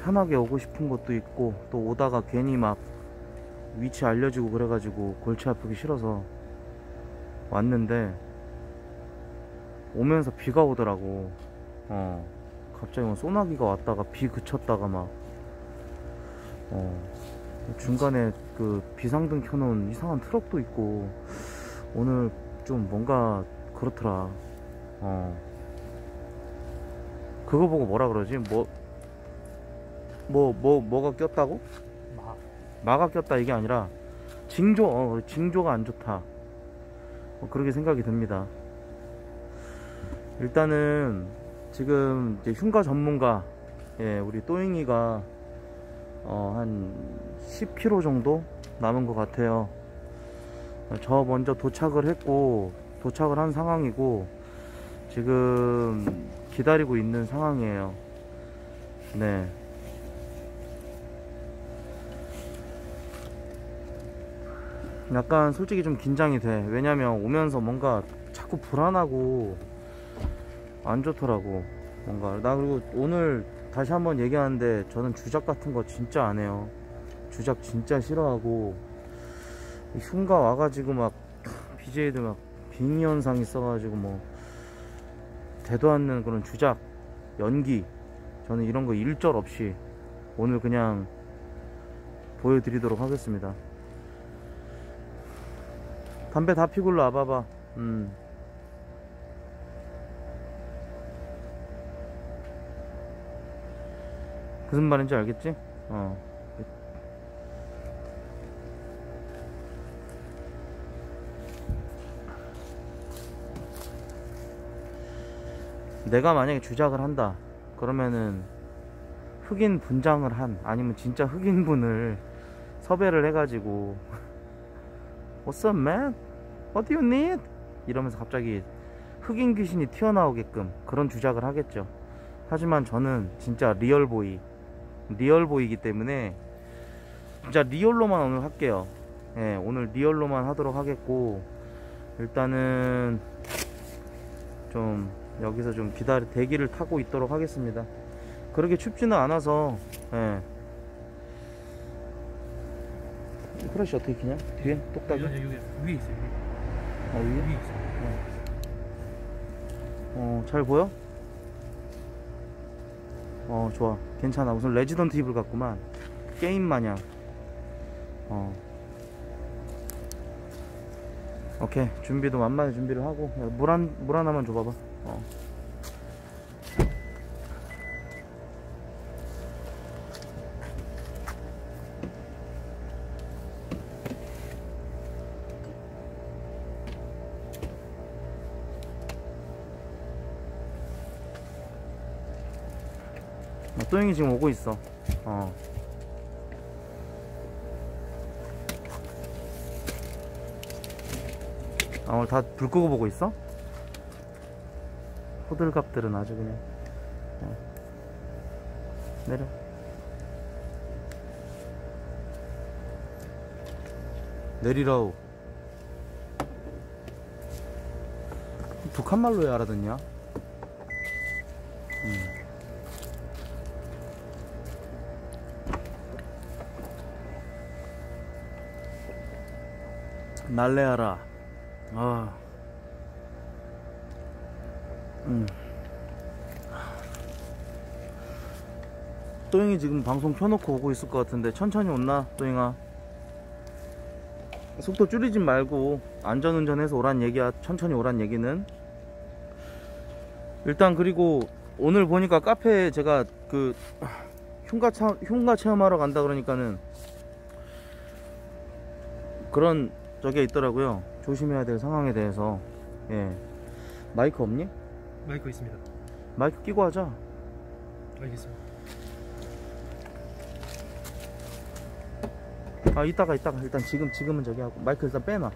편하게 오고 싶은 것도 있고, 또 오다가 괜히 막 위치 알려주고 그래가지고 골치 아프기 싫어서 왔는데, 오면서 비가 오더라고. 갑자기 뭐 소나기가 왔다가 비 그쳤다가 막 중간에 그 비상등 켜놓은 이상한 트럭도 있고, 오늘 좀 뭔가 그렇더라. 그거 보고 뭐라 그러지? 뭐가 꼈다고? 마가 꼈다 이게 아니라 징조가 안 좋다. 그렇게 생각이 듭니다. 일단은 지금 이제 흉가 전문가, 예, 우리 또잉이가 한 10km 정도 남은 것 같아요. 저 먼저 도착을 했고, 도착을 한 상황이고, 지금 기다리고 있는 상황이에요. 네. 약간 솔직히 좀 긴장이 돼. 왜냐면 오면서 뭔가 자꾸 불안하고 안 좋더라고. 뭔가 나 그리고 오늘 다시 한번 얘기하는데, 저는 주작 같은 거 진짜 안 해요. 주작 진짜 싫어하고, 흉가 와가지고 막 BJ들 막 빙의 현상 있어가지고 뭐 되도 않는 그런 주작 연기, 저는 이런 거 일절 없이 오늘 그냥 보여드리도록 하겠습니다. 담배 다 피고 일로 와봐봐. 무슨 말인지 알겠지? 내가 만약에 주작을 한다 그러면은 흑인 분장을 한, 아니면 진짜 흑인분을 섭외를 해가지고 What's up, man? What do you need? 이러면서 갑자기 흑인 귀신이 튀어나오게끔 그런 주작을 하겠죠. 하지만 저는 진짜 리얼보이이기 때문에 진짜 리얼로만 오늘 할게요. 예, 오늘 리얼로만 하도록 하겠고, 일단은 좀 여기서 좀 대기를 타고 있도록 하겠습니다. 그렇게 춥지는 않아서. 예. 크러쉬 어떻게 키냐? 뒤에? 똑딱이? 여기 위에 있어요. 위에? 위에 있어요. 잘 보여? 좋아. 괜찮아. 우선 레지던트 이블 같구만. 게임 마냥. 오케이. 준비도 만만히 준비를 하고. 물 하나만 줘봐봐. 또영이 지금 오고 있어. 오늘 다 불 끄고 보고 있어? 호들갑들은 아주 그냥. 내려. 내리라우. 북한 말로 왜 알아듣냐? 날래하라. 또잉이 지금 방송 켜놓고 오고 있을 것 같은데 천천히 온나? 또잉아, 속도 줄이지 말고 안전운전해서 오란 얘기야. 천천히 오란 얘기는. 일단 그리고 오늘 보니까 카페에 제가 그 흉가 체험하러 간다 그러니까는 그런 저게 있더라고요. 조심해야 될 상황에 대해서. 예. 마이크 없니? 마이크 있습니다. 마이크 끼고 하자. 알겠습니다. 이따가 일단 지금은 저기 하고 마이크 일단 빼놔.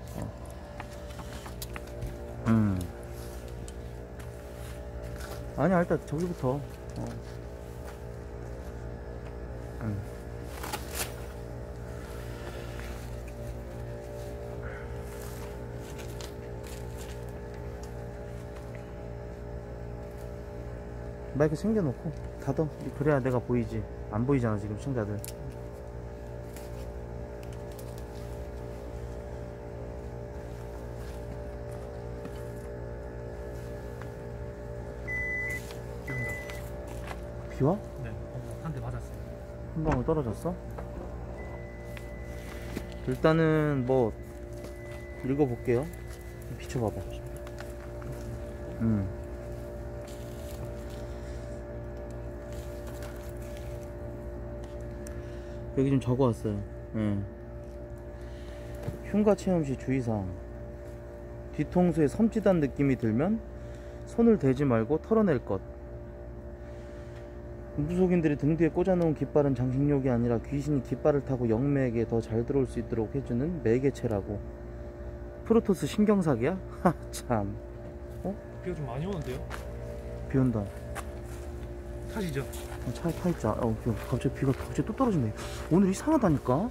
아니야, 일단 저기부터. 마이크 챙겨놓고 닫아. 그래야 내가 보이지. 안 보이잖아 지금 시청자들. 비와? 네, 한 대 맞았어요. 한 방울 떨어졌어? 일단은 뭐 읽어볼게요. 비춰봐봐. 여기 좀 적어왔어요. 흉가 체험 시 주의사항. 뒤통수에 섬찟한 느낌이 들면 손을 대지 말고 털어낼 것. 무속인들이 등 뒤에 꽂아놓은 깃발은 장식용이 아니라 귀신이 깃발을 타고 영매에게 더 잘 들어올 수 있도록 해주는 매개체라고. 프로토스 신경사기야? 하 참. 비가 좀 많이 오는데요? 비 온다. 타시죠? 차에 타있자. 비가 갑자기 또 떨어지네. 오늘 이상하다니까.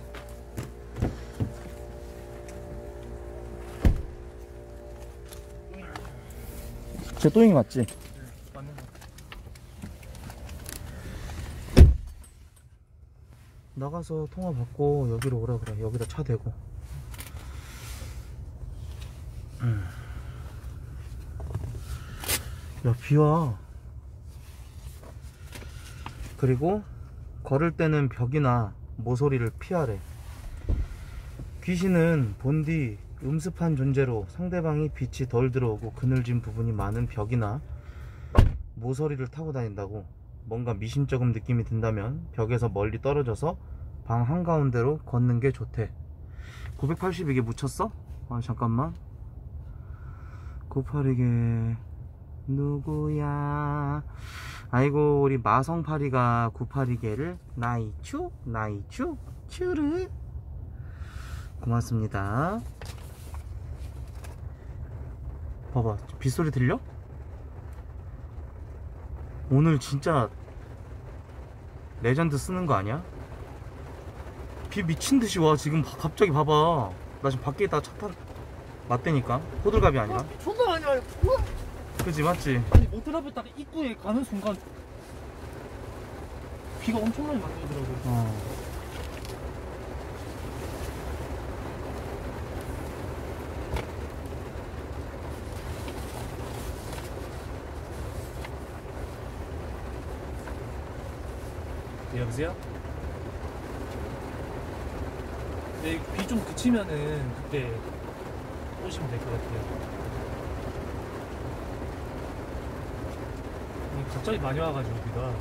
제 또잉이 맞지? 네, 맞는 것 같아요. 나가서 통화 받고 여기로 오라 그래. 여기다 차 대고. 야, 비와. 그리고 걸을 때는 벽이나 모서리를 피하래. 귀신은 본디 음습한 존재로 상대방이 빛이 덜 들어오고 그늘진 부분이 많은 벽이나 모서리를 타고 다닌다고. 뭔가 미심쩍은 느낌이 든다면 벽에서 멀리 떨어져서 방 한가운데로 걷는 게 좋대. 980 이게 묻혔어? 아 잠깐만. 982게 누구야? 아이고 우리 마성파리가 982개를 나이추 나이추 추르. 고맙습니다. 봐봐 빗소리 들려? 오늘 진짜 레전드 쓰는 거 아니야? 비 미친듯이 와. 지금 갑자기 봐봐. 나 지금 밖에 있다가 차 타 맞대니까. 호들갑이 아니라. 존나 많이 와요. 그지 맞지? 아니 모텔 앞에 딱 입구에 가는 순간 비가 엄청나게 많이 오더라고요. 네, 여보세요? 네, 비 좀 그치면은 그때 오시면 될 것 같아요. 갑자기 많이 와가지고 비가.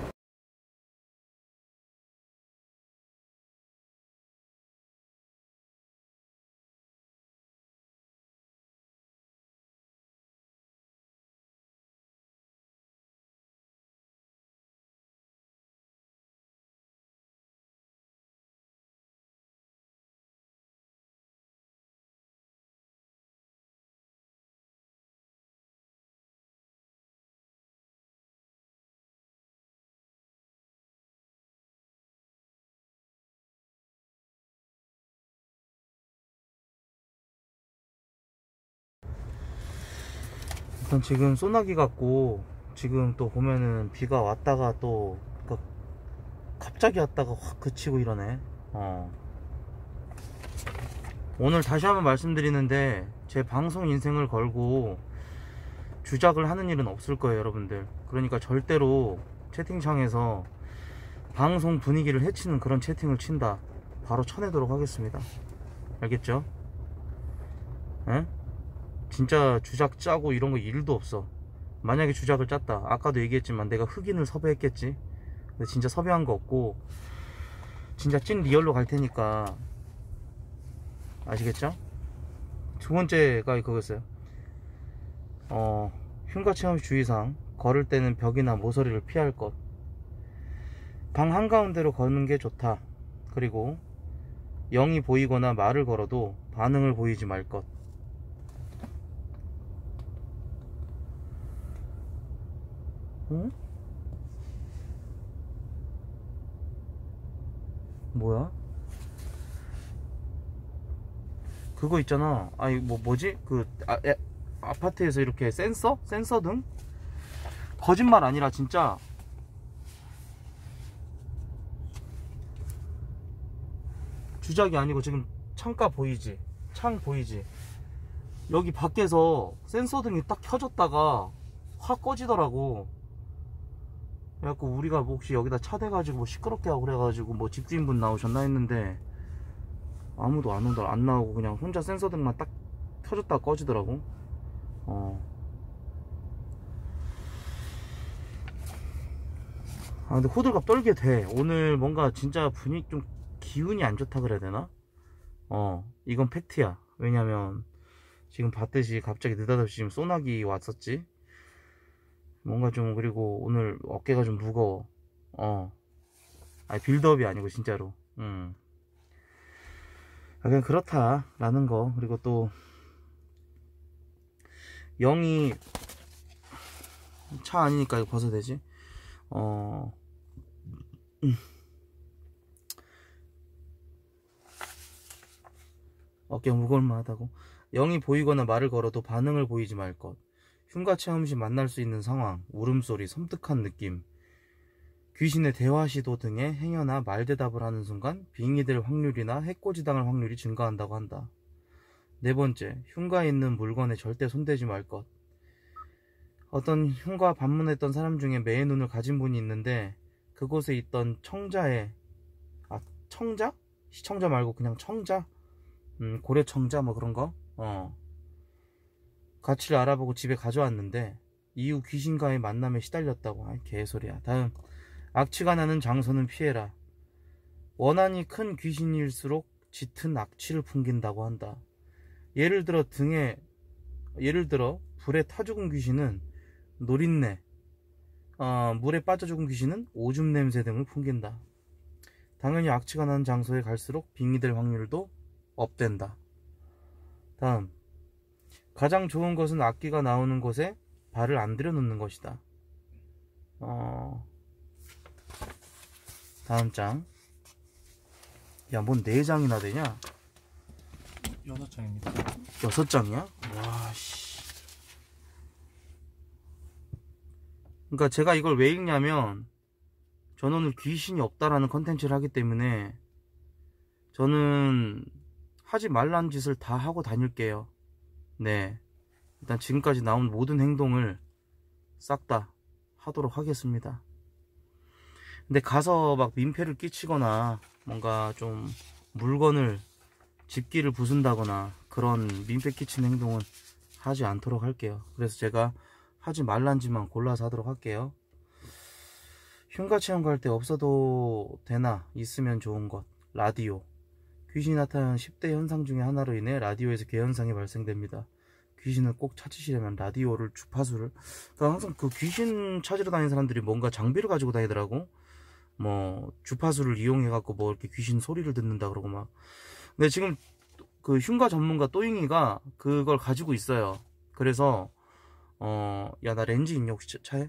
일단 지금 소나기 같고 지금 또 보면은 비가 왔다가 또 갑자기 왔다가 확 그치고 이러네. 오늘 다시 한번 말씀드리는데 제 방송 인생을 걸고 주작을 하는 일은 없을 거예요 여러분들. 그러니까 절대로 채팅창에서 방송 분위기를 해치는 그런 채팅을 친다 바로 쳐내도록 하겠습니다. 알겠죠? 에? 진짜 주작 짜고 이런 거 일도 없어. 만약에 주작을 짰다, 아까도 얘기했지만 내가 흑인을 섭외했겠지. 근데 진짜 섭외한 거 없고 진짜 찐 리얼로 갈 테니까. 아시겠죠? 두 번째가 그거였어요. 흉가 체험 주의사항. 걸을 때는 벽이나 모서리를 피할 것. 방 한가운데로 걷는 게 좋다. 그리고 영이 보이거나 말을 걸어도 반응을 보이지 말 것. 응? 뭐야? 그거 있잖아. 아니 뭐지? 아파트에서 이렇게 센서 등 거짓말 아니라 진짜 주작이 아니고 지금 창가 보이지? 창 보이지? 여기 밖에서 센서등이 딱 켜졌다가 확 꺼지더라고. 그래갖고 우리가 뭐 혹시 여기다 차 대가지고 뭐 시끄럽게 하고 그래가지고 뭐 집주인분 나오셨나 했는데 아무도 안 오더라. 안 나오고 그냥 혼자 센서등만 딱 켜졌다가 꺼지더라고. 아 근데 호들갑 떨게 돼. 오늘 뭔가 진짜 분위기 좀 기운이 안 좋다 그래야 되나? 이건 팩트야. 왜냐면 지금 봤듯이 갑자기 느닷없이 지금 소나기 왔었지. 뭔가 좀, 그리고 오늘 어깨가 좀 무거워. 아니 빌드업이 아니고 진짜로. 그냥 그렇다라는 거. 그리고 또 영이 차 아니니까 이거 벗어야 되지. 어깨가 무거울만하다고. 영이 보이거나 말을 걸어도 반응을 보이지 말 것. 흉가 체험 시 만날 수 있는 상황, 울음소리, 섬뜩한 느낌, 귀신의 대화 시도 등의 행여나 말대답을 하는 순간 빙의 될 확률이나 해코지당할 확률이 증가한다고 한다. 네 번째, 흉가에 있는 물건에 절대 손대지 말 것. 어떤 흉가 방문했던 사람 중에 매의 눈을 가진 분이 있는데 그곳에 있던 청자의 청자? 시청자 말고 그냥 청자? 고래청자 뭐 그런거? 가치를 알아보고 집에 가져왔는데 이후 귀신과의 만남에 시달렸다고. 아이 개소리야. 다음, 악취가 나는 장소는 피해라. 원한이 큰 귀신일수록 짙은 악취를 풍긴다고 한다. 예를 들어 불에 타 죽은 귀신은 노린내, 물에 빠져 죽은 귀신은 오줌 냄새 등을 풍긴다. 당연히 악취가 나는 장소에 갈수록 빙의 될 확률도 업된다. 다음, 가장 좋은 것은 악기가 나오는 곳에 발을 안 들여놓는 것이다. 다음 장. 야, 뭔 4장이나 되냐? 6장입니다. 6장이야? 와, 씨. 그러니까 제가 이걸 왜 읽냐면 저는 오늘 귀신이 없다라는 컨텐츠를 하기 때문에 저는 하지 말라는 짓을 다 하고 다닐게요. 네, 일단 지금까지 나온 모든 행동을 싹 다 하도록 하겠습니다. 근데 가서 막 민폐를 끼치거나 뭔가 좀 물건을 집기를 부순다거나 그런 민폐 끼치는 행동은 하지 않도록 할게요. 그래서 제가 하지 말란 짓만 골라서 하도록 할게요. 흉가 체험 갈 때 없어도 되나 있으면 좋은 것. 라디오. 귀신이 나타나는 10대 현상 중에 하나로 인해 라디오에서 개현상이 발생됩니다. 귀신을 꼭 찾으시려면 라디오를, 주파수를, 그러니까 항상 그 귀신 찾으러 다니는 사람들이 뭔가 장비를 가지고 다니더라고. 뭐 주파수를 이용해 갖고 뭐 이렇게 귀신 소리를 듣는다 그러고 막. 근데 지금 그 흉가 전문가 또잉이가 그걸 가지고 있어요. 그래서 야, 나 렌즈 있냐 혹시 차에?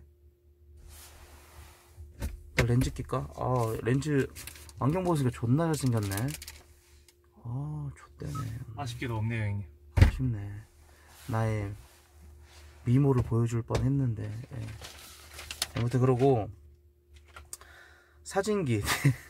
나 렌즈 낄까? 아, 렌즈 안경 벗으니까 존나 잘생겼네. 아, 좆대네. 아쉽게도 없네요, 형님. 아쉽네. 나의 미모를 보여줄 뻔 했는데. 예. 아무튼 그러고 사진기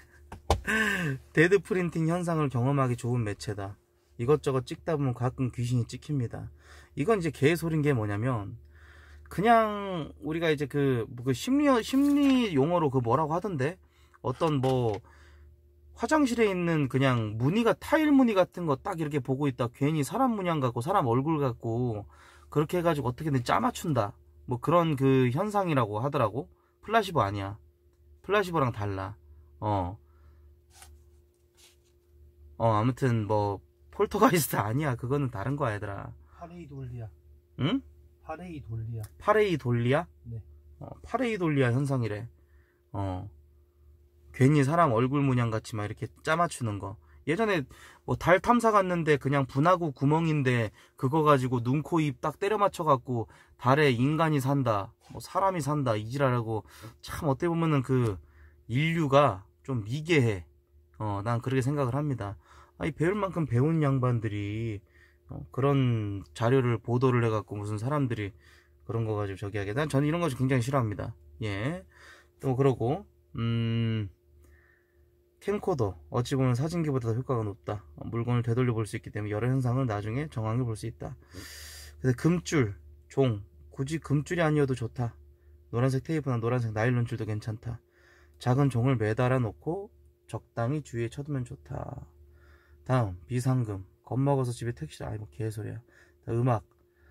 데드 프린팅 현상을 경험하기 좋은 매체다. 이것저것 찍다 보면 가끔 귀신이 찍힙니다. 이건 이제 개소리인 게 뭐냐면 그냥 우리가 이제 그 심리 용어로 그 뭐라고 하던데, 어떤 뭐 화장실에 있는 그냥 무늬가 타일 무늬 같은 거 딱 이렇게 보고 있다 괜히 사람 문양 같고 사람 얼굴 같고 그렇게 해가지고 어떻게든 짜맞춘다, 뭐 그런 그 현상이라고 하더라고. 플라시보 아니야. 플라시보랑 달라. 아무튼 뭐 폴터가이스트 아니야. 그거는 다른 거야 얘들아. 파레이돌리아. 응? 파레이돌리아. 파레이돌리아? 네. 파레이돌리아 현상이래. 괜히 사람 얼굴 모양 같이 막 이렇게 짜맞추는 거. 예전에 뭐 달 탐사 갔는데 그냥 분화구 구멍인데 그거 가지고 눈, 코, 입 딱 때려 맞춰 갖고 달에 인간이 산다, 뭐 사람이 산다 이지랄하고. 참 어떻게 보면은 그 인류가 좀 미개해. 난 그렇게 생각을 합니다. 이 배울 만큼 배운 양반들이 그런 자료를 보도를 해갖고 무슨 사람들이 그런 거 가지고 저기 하게. 저는 이런 거 굉장히 싫어합니다. 예. 또 그러고 캠코더 어찌 보면 사진기보다 더 효과가 높다. 물건을 되돌려 볼 수 있기 때문에 여러 현상을 나중에 정확히 볼 수 있다. 그래서 금줄, 종, 굳이 금줄이 아니어도 좋다. 노란색 테이프나 노란색 나일론 줄도 괜찮다. 작은 종을 매달아 놓고 적당히 주위에 쳐두면 좋다. 다음 비상금. 겁먹어서 집에 택시. 아이 뭐 개소리야. 음악.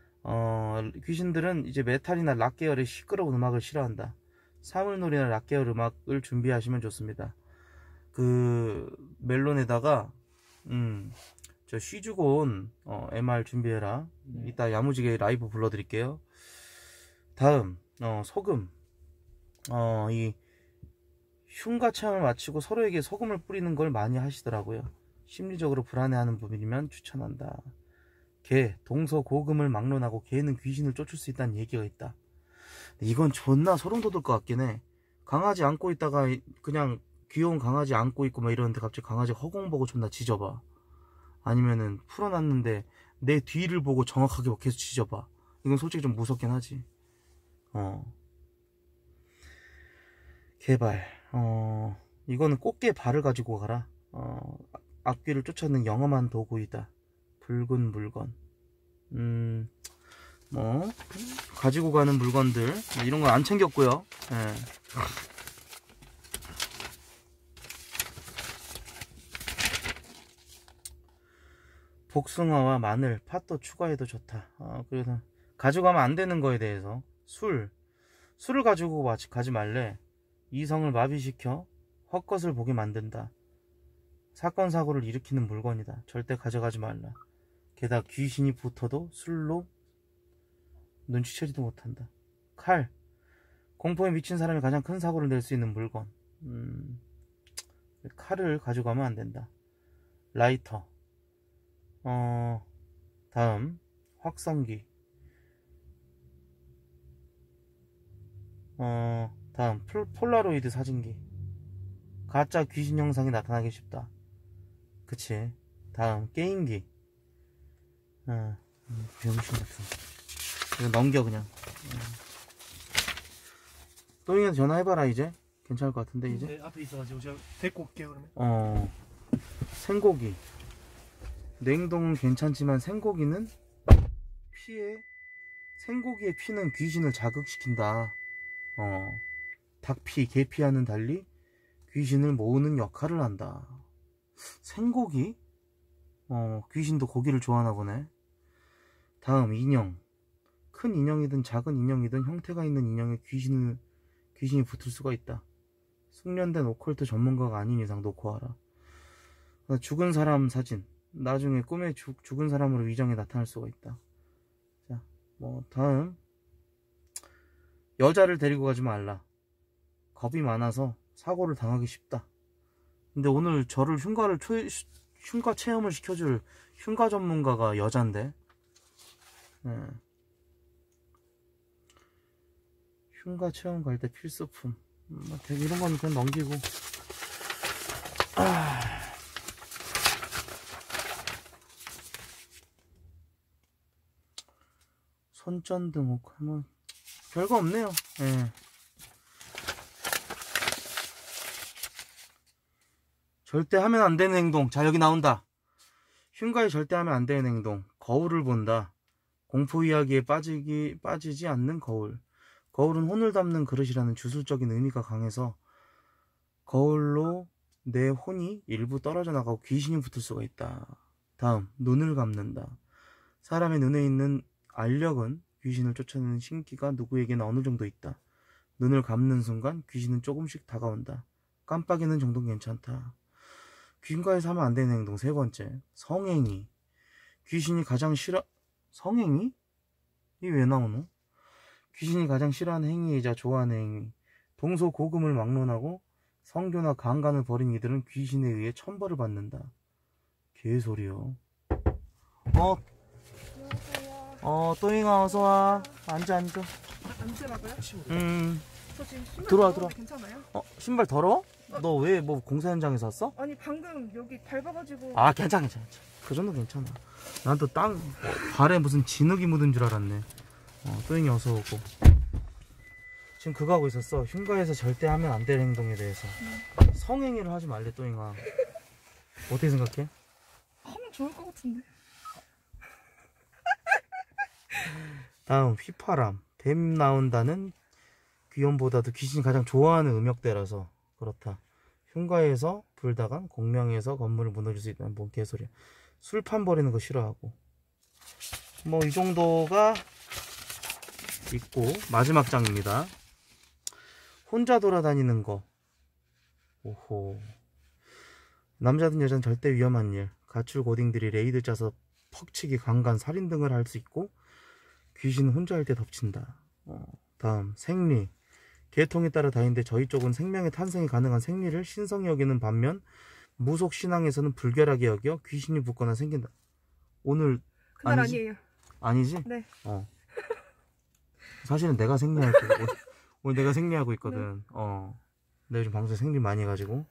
귀신들은 이제 메탈이나 락 계열의 시끄러운 음악을 싫어한다. 사물놀이나 락 계열 음악을 준비하시면 좋습니다. 그 멜론에다가 저 쉬주곤 MR 준비해라. 이따 야무지게 라이브 불러드릴게요. 다음 소금. 이 흉가 체험을 마치고 서로에게 소금을 뿌리는 걸 많이 하시더라고요. 심리적으로 불안해하는 분이면 추천한다. 개, 동서고금을 막론하고 개는 귀신을 쫓을 수 있다는 얘기가 있다. 이건 존나 소름 돋을 것 같긴 해. 강아지 안고 있다가 그냥 귀여운 강아지 안고 있고 막 이러는데 갑자기 강아지가 허공 보고 존나 짖어봐. 아니면은 풀어놨는데 내 뒤를 보고 정확하게 계속 짖어봐. 이건 솔직히 좀 무섭긴 하지. 개발. 이거는 꽃게 발을 가지고 가라. 악귀를 쫓아내는 영험한 도구이다. 붉은 물건. 뭐 가지고 가는 물건들 이런 거 안 챙겼고요. 예. 복숭아와 마늘, 팥도 추가해도 좋다. 그래서 가져가면 안 되는 거에 대해서 술을 가지고 가지 말래. 이성을 마비시켜 헛것을 보게 만든다. 사건 사고를 일으키는 물건이다. 절대 가져가지 말라. 게다가 귀신이 붙어도 술로 눈치채지도 못한다. 칼. 공포에 미친 사람이 가장 큰 사고를 낼 수 있는 물건. 칼을 가져가면 안 된다. 라이터. 다음 확성기. 다음 폴라로이드 사진기. 가짜 귀신 영상이 나타나기 쉽다. 그치. 다음 게임기. 병신 같은. 이거 넘겨 그냥. 또이한테 전화해봐라 이제. 괜찮을 것 같은데 이제. 네, 앞에 있어가지고 제가 데리고 올게요 그러면. 생고기. 냉동은 괜찮지만 생고기는 생고기의 피는 귀신을 자극시킨다. 닭피, 개피와는 달리 귀신을 모으는 역할을 한다. 생고기? 귀신도 고기를 좋아하나 보네. 다음 인형. 큰 인형이든 작은 인형이든 형태가 있는 인형에 귀신이 붙을 수가 있다. 숙련된 오컬트 전문가가 아닌 이상 놓고 와라. 죽은 사람 사진. 나중에 꿈에 죽은 사람으로 위장해 나타날 수가 있다. 자, 다음 여자를 데리고 가지 말라. 겁이 많아서 사고를 당하기 쉽다. 근데 오늘 저를 흉가 체험을 시켜줄 흉가 전문가가 여잔데. 흉가 체험 갈 때 필수품. 이런 건 그냥 넘기고. 손전등 옥 하면 별거 없네요. 예. 절대 하면 안 되는 행동. 자, 여기 나온다. 흉가에 절대 하면 안 되는 행동. 거울을 본다. 공포 이야기에 빠지지 않는 거울. 거울은 혼을 담는 그릇이라는 주술적인 의미가 강해서 거울로 내 혼이 일부 떨어져 나가고 귀신이 붙을 수가 있다. 다음, 눈을 감는다. 사람의 눈에 있는 알력은 귀신을 쫓아내는 신기가 누구에게나 어느 정도 있다. 눈을 감는 순간 귀신은 조금씩 다가온다. 깜빡이는 정도는 괜찮다. 귀신과에서 하면 안 되는 행동. 세 번째, 성행위. 귀신이 가장 성행위? 이게 왜 나오노? 귀신이 가장 싫어하는 행위이자 좋아하는 행위. 동서고금을 막론하고 성교나 강간을 벌인 이들은 귀신에 의해 천벌을 받는다. 개소리요. 또잉아 어서와. 앉아. 앉으라고요? 저 지금 신발 들어와. 괜찮아요? 신발 더러워? 너 왜 공사 현장에서 왔어? 아니 방금 여기 밟아가지고. 괜찮아. 그 정도 괜찮아. 난 또 발에 무슨 진흙이 묻은 줄 알았네. 또잉이 어서 오고. 지금 그거 하고 있었어. 흉가에서 절대 하면 안 될 행동에 대해서. 성행위를 하지 말래, 또잉아. 어떻게 생각해? 하면 좋을 것 같은데. 다음 휘파람. 뱀 나온다는 귀염보다도 귀신이 가장 좋아하는 음역대라서 그렇다. 흉가에서 불다간 공명에서 건물을 무너질 수 있다는 뭔 개소리야. 술판 버리는 거 싫어하고. 뭐 이 정도가 있고 마지막 장입니다. 혼자 돌아다니는 거. 오호. 남자든 여자든 절대 위험한 일. 가출 고딩들이 레이드 짜서 퍽치기, 강간, 살인 등을 할 수 있고 귀신은 혼자 할 때 덮친다. 다음 생리. 계통에 따라 다른데 저희 쪽은 생명의 탄생이 가능한 생리를 신성히 여기는 반면 무속 신앙에서는 불결하게 여겨 귀신이 붙거나 생긴다. 오늘 그날 아니지? 아니에요. 아니지? 네. 사실은 내가 생리할 거고 오늘 내가 생리하고 있거든. 네. 내가 요즘 방송에 생리 많이 해가지고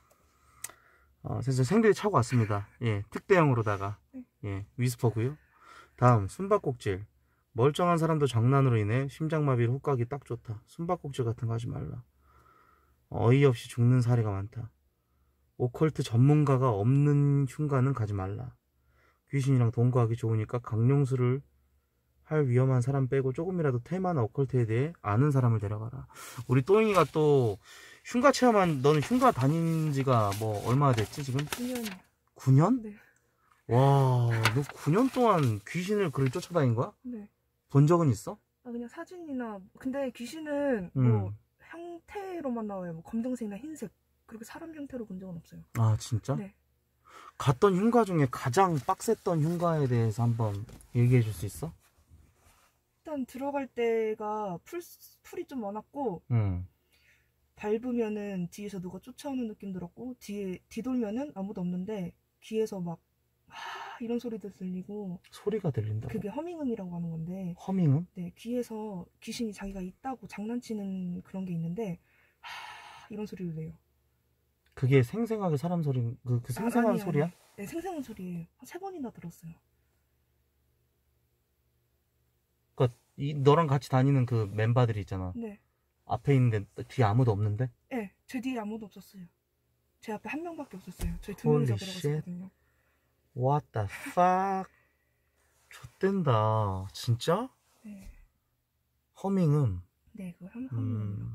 그래서 생리를 차고 왔습니다. 예, 특대형으로다가. 네. 예, 위스퍼고요. 다음 숨바꼭질. 멀쩡한 사람도 장난으로 인해 심장마비를 훅 가기 딱 좋다. 숨바꼭질 같은 거 하지 말라. 어이없이 죽는 사례가 많다. 오컬트 전문가가 없는 흉가는 가지 말라. 귀신이랑 동거하기 좋으니까 강령술을 할 위험한 사람 빼고 조금이라도 테마나 오컬트에 대해 아는 사람을 데려가라. 우리 또잉이가 또 흉가 체험한, 너는 흉가 다닌 지가 뭐 얼마나 됐지 지금? 9년이요. 9년? 네. 와, 너 9년 동안 귀신을 그걸 쫓아다닌 거야? 네. 본 적은 있어? 그냥 사진이나. 근데 귀신은 음. 뭐 형태로만 나와요. 뭐 검정색이나 흰색. 그렇게 사람 형태로 본 적은 없어요. 아, 진짜? 네. 갔던 흉가 중에 가장 빡셌던 흉가에 대해서 한번 얘기해 줄 수 있어? 일단 들어갈 때가 풀이 좀 많았고, 밟으면은 뒤에서 누가 쫓아오는 느낌 들었고, 뒤돌면은 아무도 없는데 귀에서 막 이런 소리도 들리고. 소리가 들린다고? 그게 허밍음이라고 하는 건데. 허밍음? 네, 귀에서 귀신이 자기가 있다고 장난치는 그런 게 있는데 이런 소리를 내요. 그게 생생하게 사람 소리, 그 생생한 소리야? 네, 생생한 소리예요. 한 3번이나 들었어요. 그러니까 너랑 같이 다니는 그 멤버들이 있잖아. 네. 앞에 있는데 뒤에 아무도 없는데? 네, 제 뒤에 아무도 없었어요. 제 앞에 한 명밖에 없었어요. 저희 2명이서 들어갔었거든요. What the fuck? 좆된다. 진짜? 네. 허밍음. 네, 그거 허밍음이에요.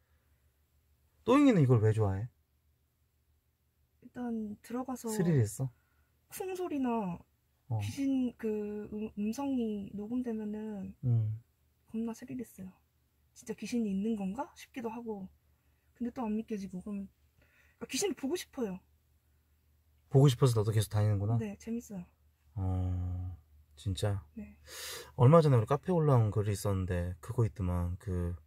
또잉이는 이걸 왜 좋아해? 일단 들어가서 스릴했어? 쿵 소리나 귀신 그 음성이 녹음되면은 겁나 스릴했어요. 진짜 귀신이 있는 건가 싶기도 하고. 근데 또 안 믿겨지고. 그러면 귀신을 보고 싶어요. 보고 싶어서 너도 계속 다니는구나? 네, 재밌어요. 진짜? 네. 얼마 전에 우리 카페에 올라온 글이 있었는데 그거 있더만.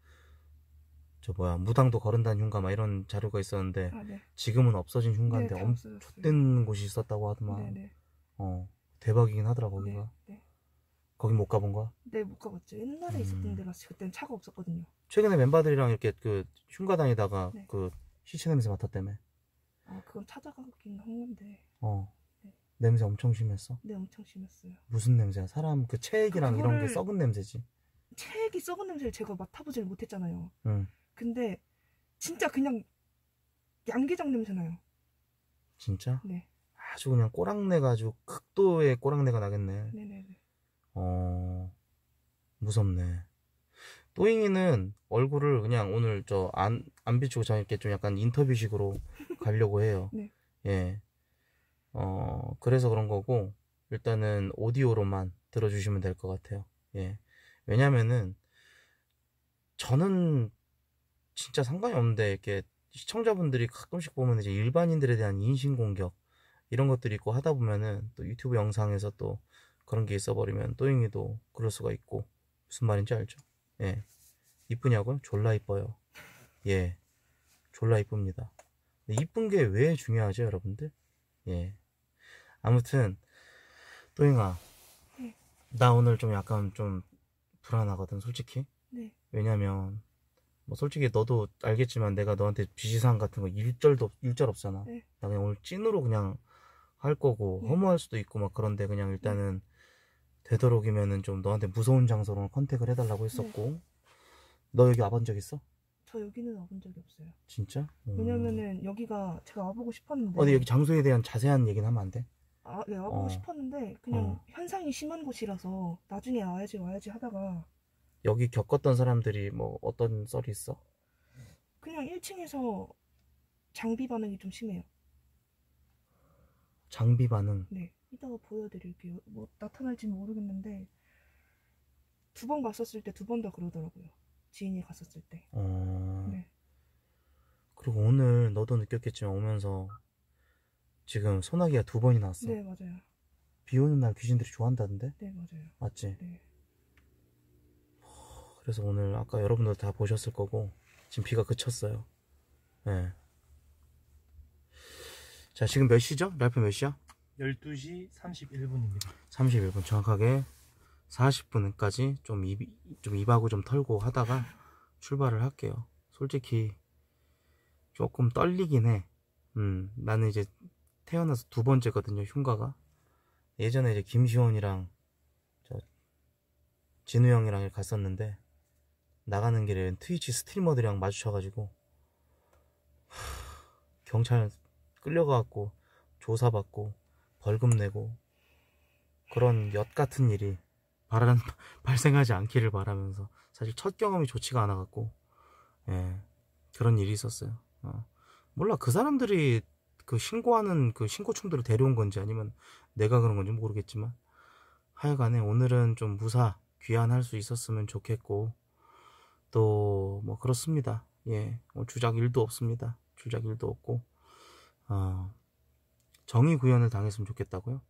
무당도 거른다는 흉가 막 이런 자료가 있었는데 네. 지금은 없어진 흉가인데 네, 엄청 좆된 곳이 있었다고 하더만. 네네. 대박이긴 하더라 거기가. 네. 거기 못 가본 거야? 네, 못 가봤죠. 옛날에 있었던 데라 그때는 차가 없었거든요. 최근에 멤버들이랑 이렇게 흉가 다니다가 네. 시체 냄새 맡았다며. 그건 찾아가긴 한 건데. 네. 냄새 엄청 심했어? 네, 엄청 심했어요. 무슨 냄새야? 사람 체액이랑 이런 게 썩은 냄새지. 체액이 썩은 냄새를 제가 맡아보질 못했잖아요. 응. 근데 진짜 그냥 양계장 냄새 나요. 진짜? 네. 아주 그냥 꼬랑내가 아주 극도의 꼬랑내가 나겠네. 네네네. 무섭네. 또잉이는 얼굴을 그냥 오늘 안 비추고 저 이렇게 좀 약간 인터뷰식으로 가려고 해요. 네. 예. 그래서 그런 거고, 일단은 오디오로만 들어주시면 될 것 같아요. 예. 왜냐면은, 저는 진짜 상관이 없는데, 이렇게 시청자분들이 가끔씩 보면 이제 일반인들에 대한 인신공격, 이런 것들이 있고 하다 보면은, 또 유튜브 영상에서 또 그런 게 있어버리면, 또잉이도 그럴 수가 있고, 무슨 말인지 알죠? 예. 이쁘냐고요? 졸라 이뻐요. 예. 졸라 이쁩니다. 이쁜 게 왜 중요하죠, 여러분들? 예. 아무튼 또잉아, 네. 나 오늘 좀 약간 좀 불안하거든, 솔직히. 네. 왜냐면 뭐 솔직히 너도 알겠지만 내가 너한테 비시사항 같은 거 일절 없잖아. 네. 나 그냥 오늘 찐으로 그냥 할 거고, 네. 허무할 수도 있고 막 그런데 그냥 일단은 되도록이면은 좀 너한테 무서운 장소로 컨택을 해달라고 했었고. 너 여기 와본 적 있어? 저 여기는 와본 적이 없어요. 진짜? 왜냐면은 여기가 제가 와보고 싶었는데. 근데 여기 장소에 대한 자세한 얘기는 하면 안 돼? 네, 와보고 싶었는데 그냥 현상이 심한 곳이라서 나중에 와야지 하다가. 여기 겪었던 사람들이 뭐 어떤 썰이 있어? 그냥 1층에서 장비 반응이 좀 심해요. 장비 반응? 네, 이따가 보여드릴게요. 뭐 나타날지는 모르겠는데 2번 갔었을 때 2번 다 그러더라고요. 지인이 갔었을 때. 네. 그리고 오늘 너도 느꼈겠지만 오면서 지금 소나기가 2번이나 왔어. 네, 맞아요. 비 오는 날 귀신들이 좋아한다던데? 네, 맞아요. 맞지? 네. 그래서 오늘 아까 여러분들 다 보셨을 거고 지금 비가 그쳤어요. 네. 자, 지금 몇 시죠? 랄프 몇 시야? 12시 31분입니다. 31분 정확하게 40분까지 좀 입하고 좀 털고 하다가 출발을 할게요. 솔직히 조금 떨리긴 해. 나는 이제 태어나서 2번째거든요, 흉가가. 예전에 이제 김시원이랑 진우 형이랑 갔었는데 나가는 길에 트위치 스트리머들이랑 마주쳐가지고 경찰 끌려가갖고 조사받고 벌금 내고 그런 엿 같은 일이 발생하지 않기를 바라면서 사실 첫 경험이 좋지가 않아갖고 그런 일이 있었어요. 몰라, 그 사람들이 그 신고하는 그 신고충들을 데려온 건지 아니면 내가 그런 건지 모르겠지만 하여간에 오늘은 좀 무사 귀환할 수 있었으면 좋겠고 또 뭐 그렇습니다. 주작 일도 없습니다. 주작 일도 없고 정의 구현을 당했으면 좋겠다고요?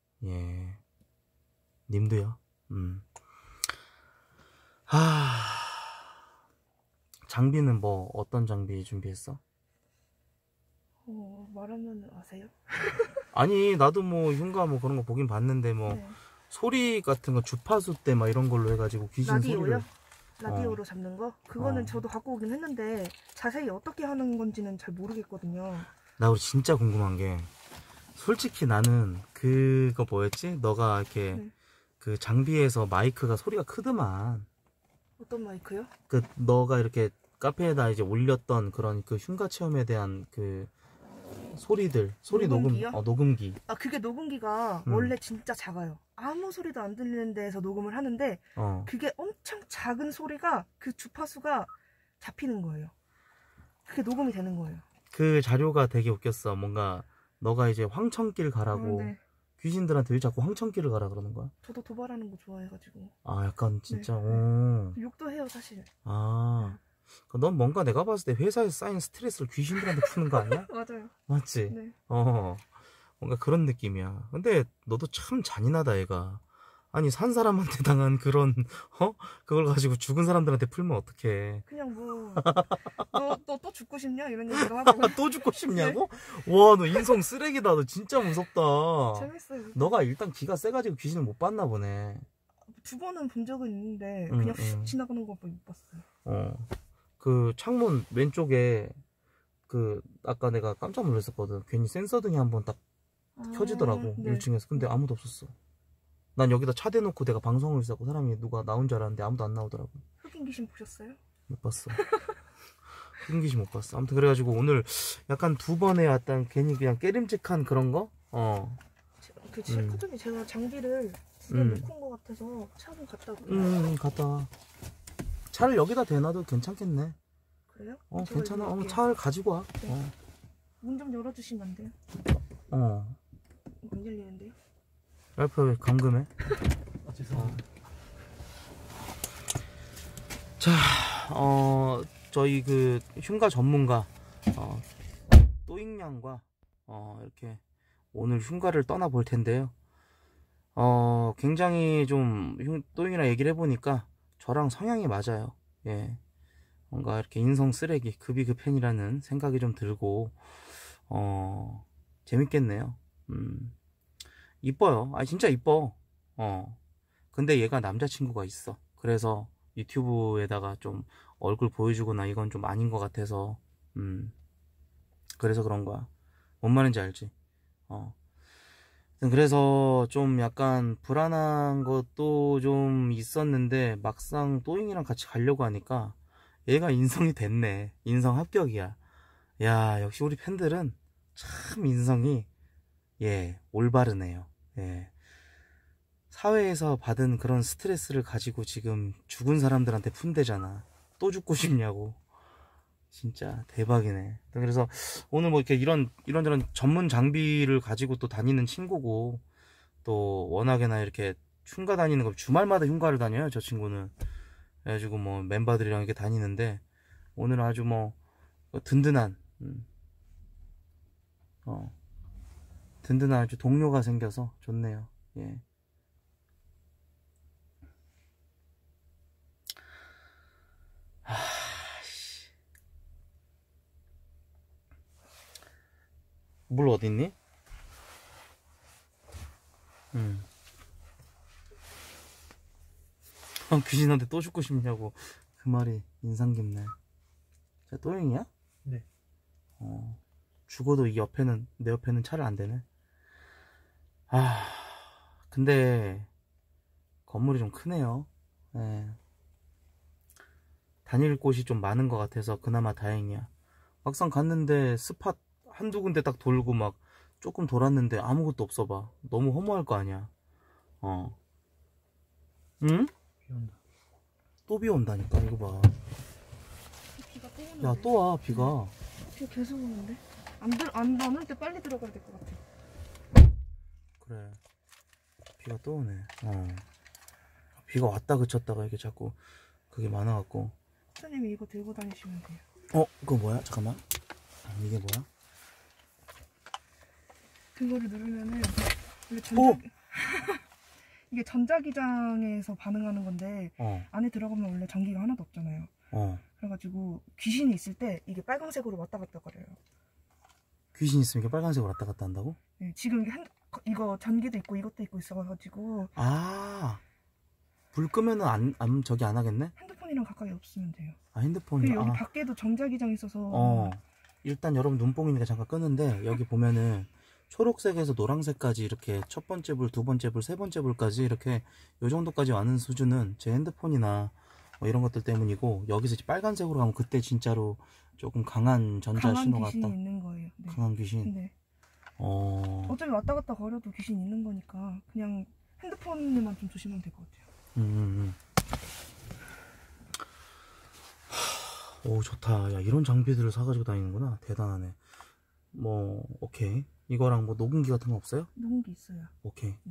님도요. 장비는 뭐 어떤 장비 준비했어? 말하면 아세요? 아니, 나도 뭐 흉가 뭐 그런 거 보긴 봤는데 뭐 네. 소리 같은 거 주파수 때 막 이런 걸로 해가지고 귀신 라디오요? 소리를 라디오로 잡는 거? 그거는 저도 갖고 오긴 했는데 자세히 어떻게 하는 건지는 잘 모르겠거든요. 나 우리 진짜 궁금한 게 솔직히 나는 그거 뭐였지? 너가 이렇게 그 장비에서 마이크가 소리가 크더만. 어떤 마이크요? 그 너가 이렇게 카페에다 이제 올렸던 그런 그 흉가 체험에 대한 그 소리들, 소리 녹음기요? 녹음기. 그게 녹음기가 원래 진짜 작아요. 아무 소리도 안 들리는 데에서 녹음을 하는데 그게 엄청 작은 소리가 그 주파수가 잡히는 거예요. 그게 녹음이 되는 거예요. 그 자료가 되게 웃겼어. 뭔가 너가 이제 황천길 가라고 네. 귀신들한테 왜 자꾸 황천길을 가라 그러는 거야? 저도 도발하는 거 좋아해가지고. 약간 진짜 욕도 해요 사실. 넌 뭔가 내가 봤을 때 회사에서 쌓인 스트레스를 귀신들한테 푸는 거 아니야? 맞아요. 맞지? 네. 뭔가 그런 느낌이야. 근데 너도 참 잔인하다, 얘가. 아니, 산 사람한테 당한 그런 그걸 가지고 죽은 사람들한테 풀면 어떡해. 그냥 뭐 너 또 죽고 싶냐 이런 얘기도 하고. 또 죽고 싶냐고? 와, 너 인성 쓰레기다. 너 진짜 무섭다. 재밌어요. 너가 일단 기가 세가지고 귀신을 못 봤나 보네. 2번은 본 적은 있는데 그냥 휙 지나가는 거 못 봤어요. 그 창문 왼쪽에 그 아까 내가 깜짝 놀랐었거든. 괜히 센서 등이 한번 딱 켜지더라고. 네. 1층에서. 근데 아무도 없었어. 난 여기다 차 대놓고 내가 방송을 했었고 사람이 누가 나온 줄 알았는데 아무도 안 나오더라고. 흑인 귀신 보셨어요? 못 봤어. 흑인 귀신 못 봤어. 아무튼 그래가지고 오늘 약간 2번에 왔던 괜히 그냥 깨림직한 그런 거? 그전에 제가 장비를 집에 놓고 온 것 같아서 차 한번 갔다 올게요. 갔다 와. 차를 여기다 대놔도 괜찮겠네. 그래요? 괜찮아. 차를 가지고 와. 네. 문 좀 열어주시면 안 돼요? 안 열리는데요? 랄프 왜 감금해? 죄송합니다. 자, 저희 그 흉가 전문가 또잉양과 이렇게 오늘 흉가를 떠나 볼 텐데요. 굉장히 좀 또잉이랑 얘기를 해보니까 저랑 성향이 맞아요. 뭔가 이렇게 인성 쓰레기, 급이 급행이라는 생각이 좀 들고 재밌겠네요. 이뻐요. 진짜 이뻐. 근데 얘가 남자친구가 있어. 그래서 유튜브에다가 좀 얼굴 보여주거나 이건 좀 아닌 것 같아서 그래서 그런 거야. 뭔 말인지 알지? 그래서 좀 약간 불안한 것도 좀 있었는데 막상 또잉이랑 같이 가려고 하니까 얘가 인성이 됐네. 인성 합격이야. 야, 역시 우리 팬들은 참 인성이 올바르네요. 예. 사회에서 받은 그런 스트레스를 가지고 지금 죽은 사람들한테 푼대잖아. 또 죽고 싶냐고. 진짜 대박이네. 그래서 오늘 뭐 이렇게 이런저런 전문 장비를 가지고 또 다니는 친구고, 또 워낙에나 이렇게 흉가 다니는 거 주말마다 흉가를 다녀요, 저 친구는. 그래가지고 뭐 멤버들이랑 이렇게 다니는데 오늘 아주 뭐 든든한 든든한 아주 동료가 생겨서 좋네요. 예. 물 어딨니? 귀신한테 또 죽고 싶냐고. 그 말이 인상 깊네. 자, 또영이야? 네. 죽어도 이 옆에는, 내 옆에는 차를 안 대네. 근데 건물이 좀 크네요. 예. 다닐 곳이 좀 많은 것 같아서 그나마 다행이야. 막상 갔는데 스팟 한두 군데 딱 돌고 막 조금 돌았는데 아무것도 없어 봐. 너무 허무할 거 아니야. 응? 비 온다. 또 비 온다니까. 이거 봐. 비가 또 오는데. 야, 또 와, 비가. 비가 계속 오는데? 안 올 때 빨리 들어가야 될 것 같아. 그래. 비가 또 오네. 비가 왔다 그쳤다가 이게 자꾸 그게 많아갖고. 선생님이 이거 들고 다니시면 돼요. 그거 뭐야? 잠깐만. 이게 뭐야? 그거를 누르면은 원래 이게 전자기장에서 반응하는 건데 안에 들어가면 원래 전기가 하나도 없잖아요. 그래가지고 귀신이 있을 때 이게 빨간색으로 왔다 갔다 거려요. 귀신 있으면 이렇게 빨간색으로 왔다 갔다 한다고? 네, 지금 이거 전기도 있고 이것도 있고 있어가지고. 불 끄면은 저기 안 하겠네? 핸드폰이랑 가까이 없으면 돼요. 핸드폰이. 여기 밖에도 전자기장 있어서. 일단 여러분 눈뽕이니까 잠깐 끄는데 여기 보면은 초록색에서 노란색까지 이렇게 첫 번째 불, 두 번째 불, 세 번째 불까지 이렇게 요 정도까지 와는 수준은 제 핸드폰이나 뭐 이런 것들 때문이고, 여기서 이제 빨간색으로 가면 그때 진짜로 조금 강한 전자 신호가 귀신이 있는 거예요. 네. 강한 귀신. 네. 어차피 왔다 갔다 거려도 귀신 있는 거니까 그냥 핸드폰에만 좀 조심하면 될 것 같아요. 오, 좋다. 야, 이런 장비들을 사가지고 다니는구나. 대단하네. 뭐 오케이. 이거랑 뭐 녹음기 같은 거 없어요? 녹음기 있어요. 오케이. 네.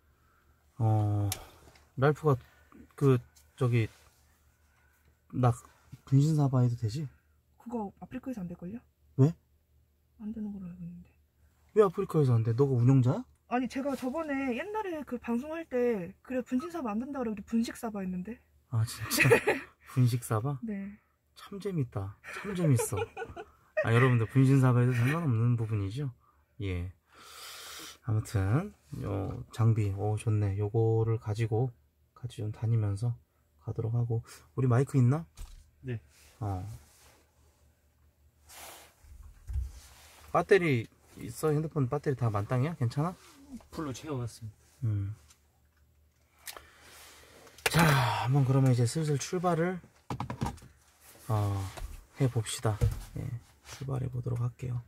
랄프가 저기 나 분신사바 해도 되지? 그거 아프리카에서 안 될걸요? 왜? 안 되는 걸로 알고 있는데. 왜 아프리카에서 안 돼? 너가 운영자야? 아니 제가 저번에 옛날에 그 방송할 때 그래 분신사바 안 된다 그러고 분식사바 했는데. 진짜? 분식사바? 네. 참 재밌다. 참 재밌어. 여러분들 분신사바에도 상관없는 부분이죠? 예. 아무튼 요 장비 좋네. 요거를 가지고 같이 좀 다니면서 가도록 하고. 우리 마이크 있나? 네. 배터리 있어? 핸드폰 배터리 다 만땅이야? 괜찮아? 풀로 채워갔습니다. 자, 한번 그러면 이제 슬슬 출발을 해봅시다. 예, 출발해 보도록 할게요.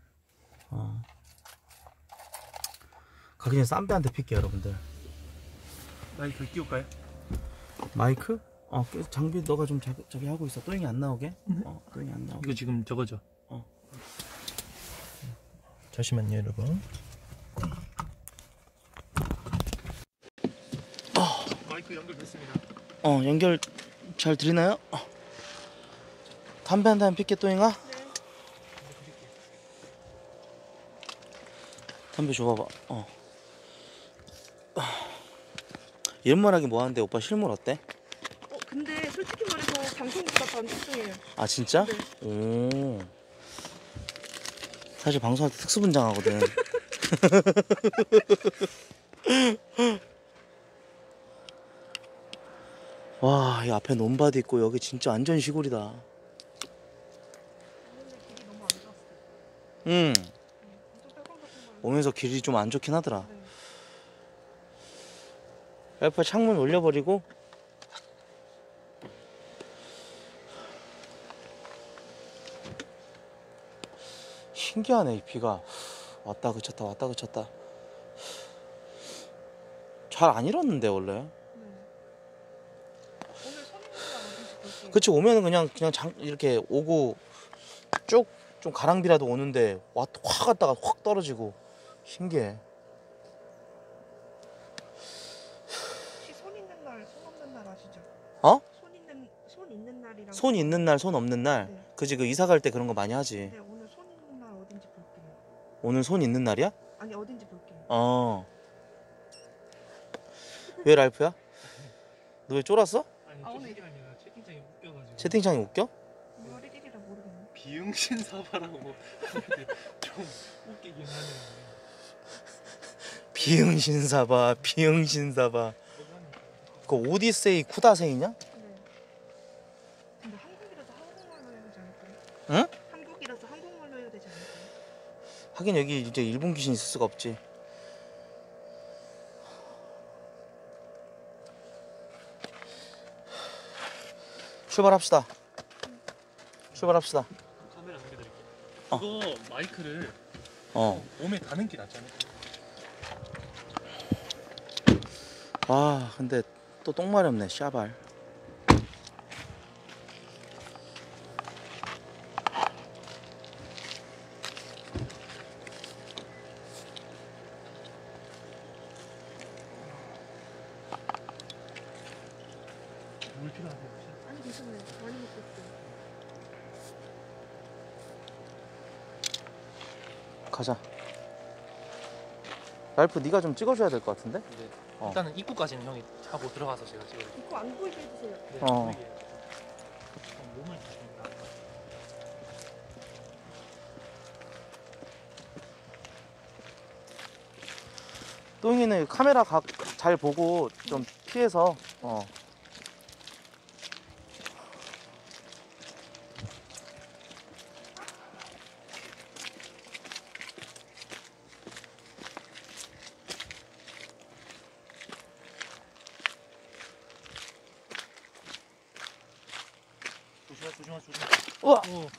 가기 전에 쌈배한테 필게요, 여러분들. 마이크 끼울까요? 마이크? 장비 너가 좀 저기 하고 있어. 또잉이 안 나오게. 또잉이 안 나오게. 이거 지금 저거죠? 잠시만요, 여러분. 마이크 연결됐습니다. 연결 잘 들리나요? 담배 한 대 필게, 또잉아? 네. 담배 줘봐봐. 이런 말 하기 뭐하는데 오빠 실물 어때? 근데 솔직히 말해서 방송보다 더 안 집중해요. 진짜? 네. 오. 사실 방송할 때 특수분장하거든. 와, 이 앞에 논밭 있고 여기 진짜 완전 시골이다. 길이 너무 안 좋았어요. 응. 엄청 빨간 같은 거. 오면서 길이 좀 안 좋긴 하더라. 네. 랄프야 창문 올려버리고. 신기하네 이 비가. 왔다 그쳤다 왔다 그쳤다. 잘 안 일었는데 원래. 네. 오늘 손님들이랑 어디서 볼게요. 그치 오면은 그냥 이렇게 오고 쭉 좀 가랑비라도 오는데 확 갔다가 확 떨어지고. 신기해. 혹시 손 있는 날, 손 없는 날 아시죠? 어? 손 있는 날이랑 손 있는 날 손 없는 날. 네. 그지 그 이사 갈 때 그런 거 많이 하지. 네, 오늘 손 있는 날 어딘지 볼게요. 오늘 손 있는 날이야? 아니 어딘지 볼게요. 어. 왜 랄프야? 너 왜 쫄았어? 아니 아, 오늘- 채팅창이 채팅창이 웃겨가지고. 채팅창이 웃겨? 6월 1일이라 모르겠네. 비응신 사바라고 하는데 좀 웃기긴 하네요. 비응신사바 비응신사바. 그 오디세이 쿠다세이냐? 네. 근데 한국이라서 한국말로 해야 되지 않을까요? 응? 한국이라서 한국말로 해야 되지 않을까요? 하긴 여기 이제 일본 귀신 있을 수가 없지. 출발합시다. 출발합시다. 카메라 넘겨드릴게요. 어. 그거 마이크를 어. 몸에 다는 게 낫지 않을까? 아 근데 또 똥 마렵네 샤발. 물 필요하세요 혹시? 아니 괜찮아요. 많이 먹고 있어요. 가자. 랄프 네가 좀 찍어줘야 될 것 같은데? 네. 어. 일단은 입구까지는 형이 하고 들어가서 제가 찍어드릴게요. 이거 안 보이게 해주세요. 네, 어. 보이게. 몸을 주십니다. 똥이는 카메라 각 잘 보고 좀 피해서. 어. 조심하. 우와. 오,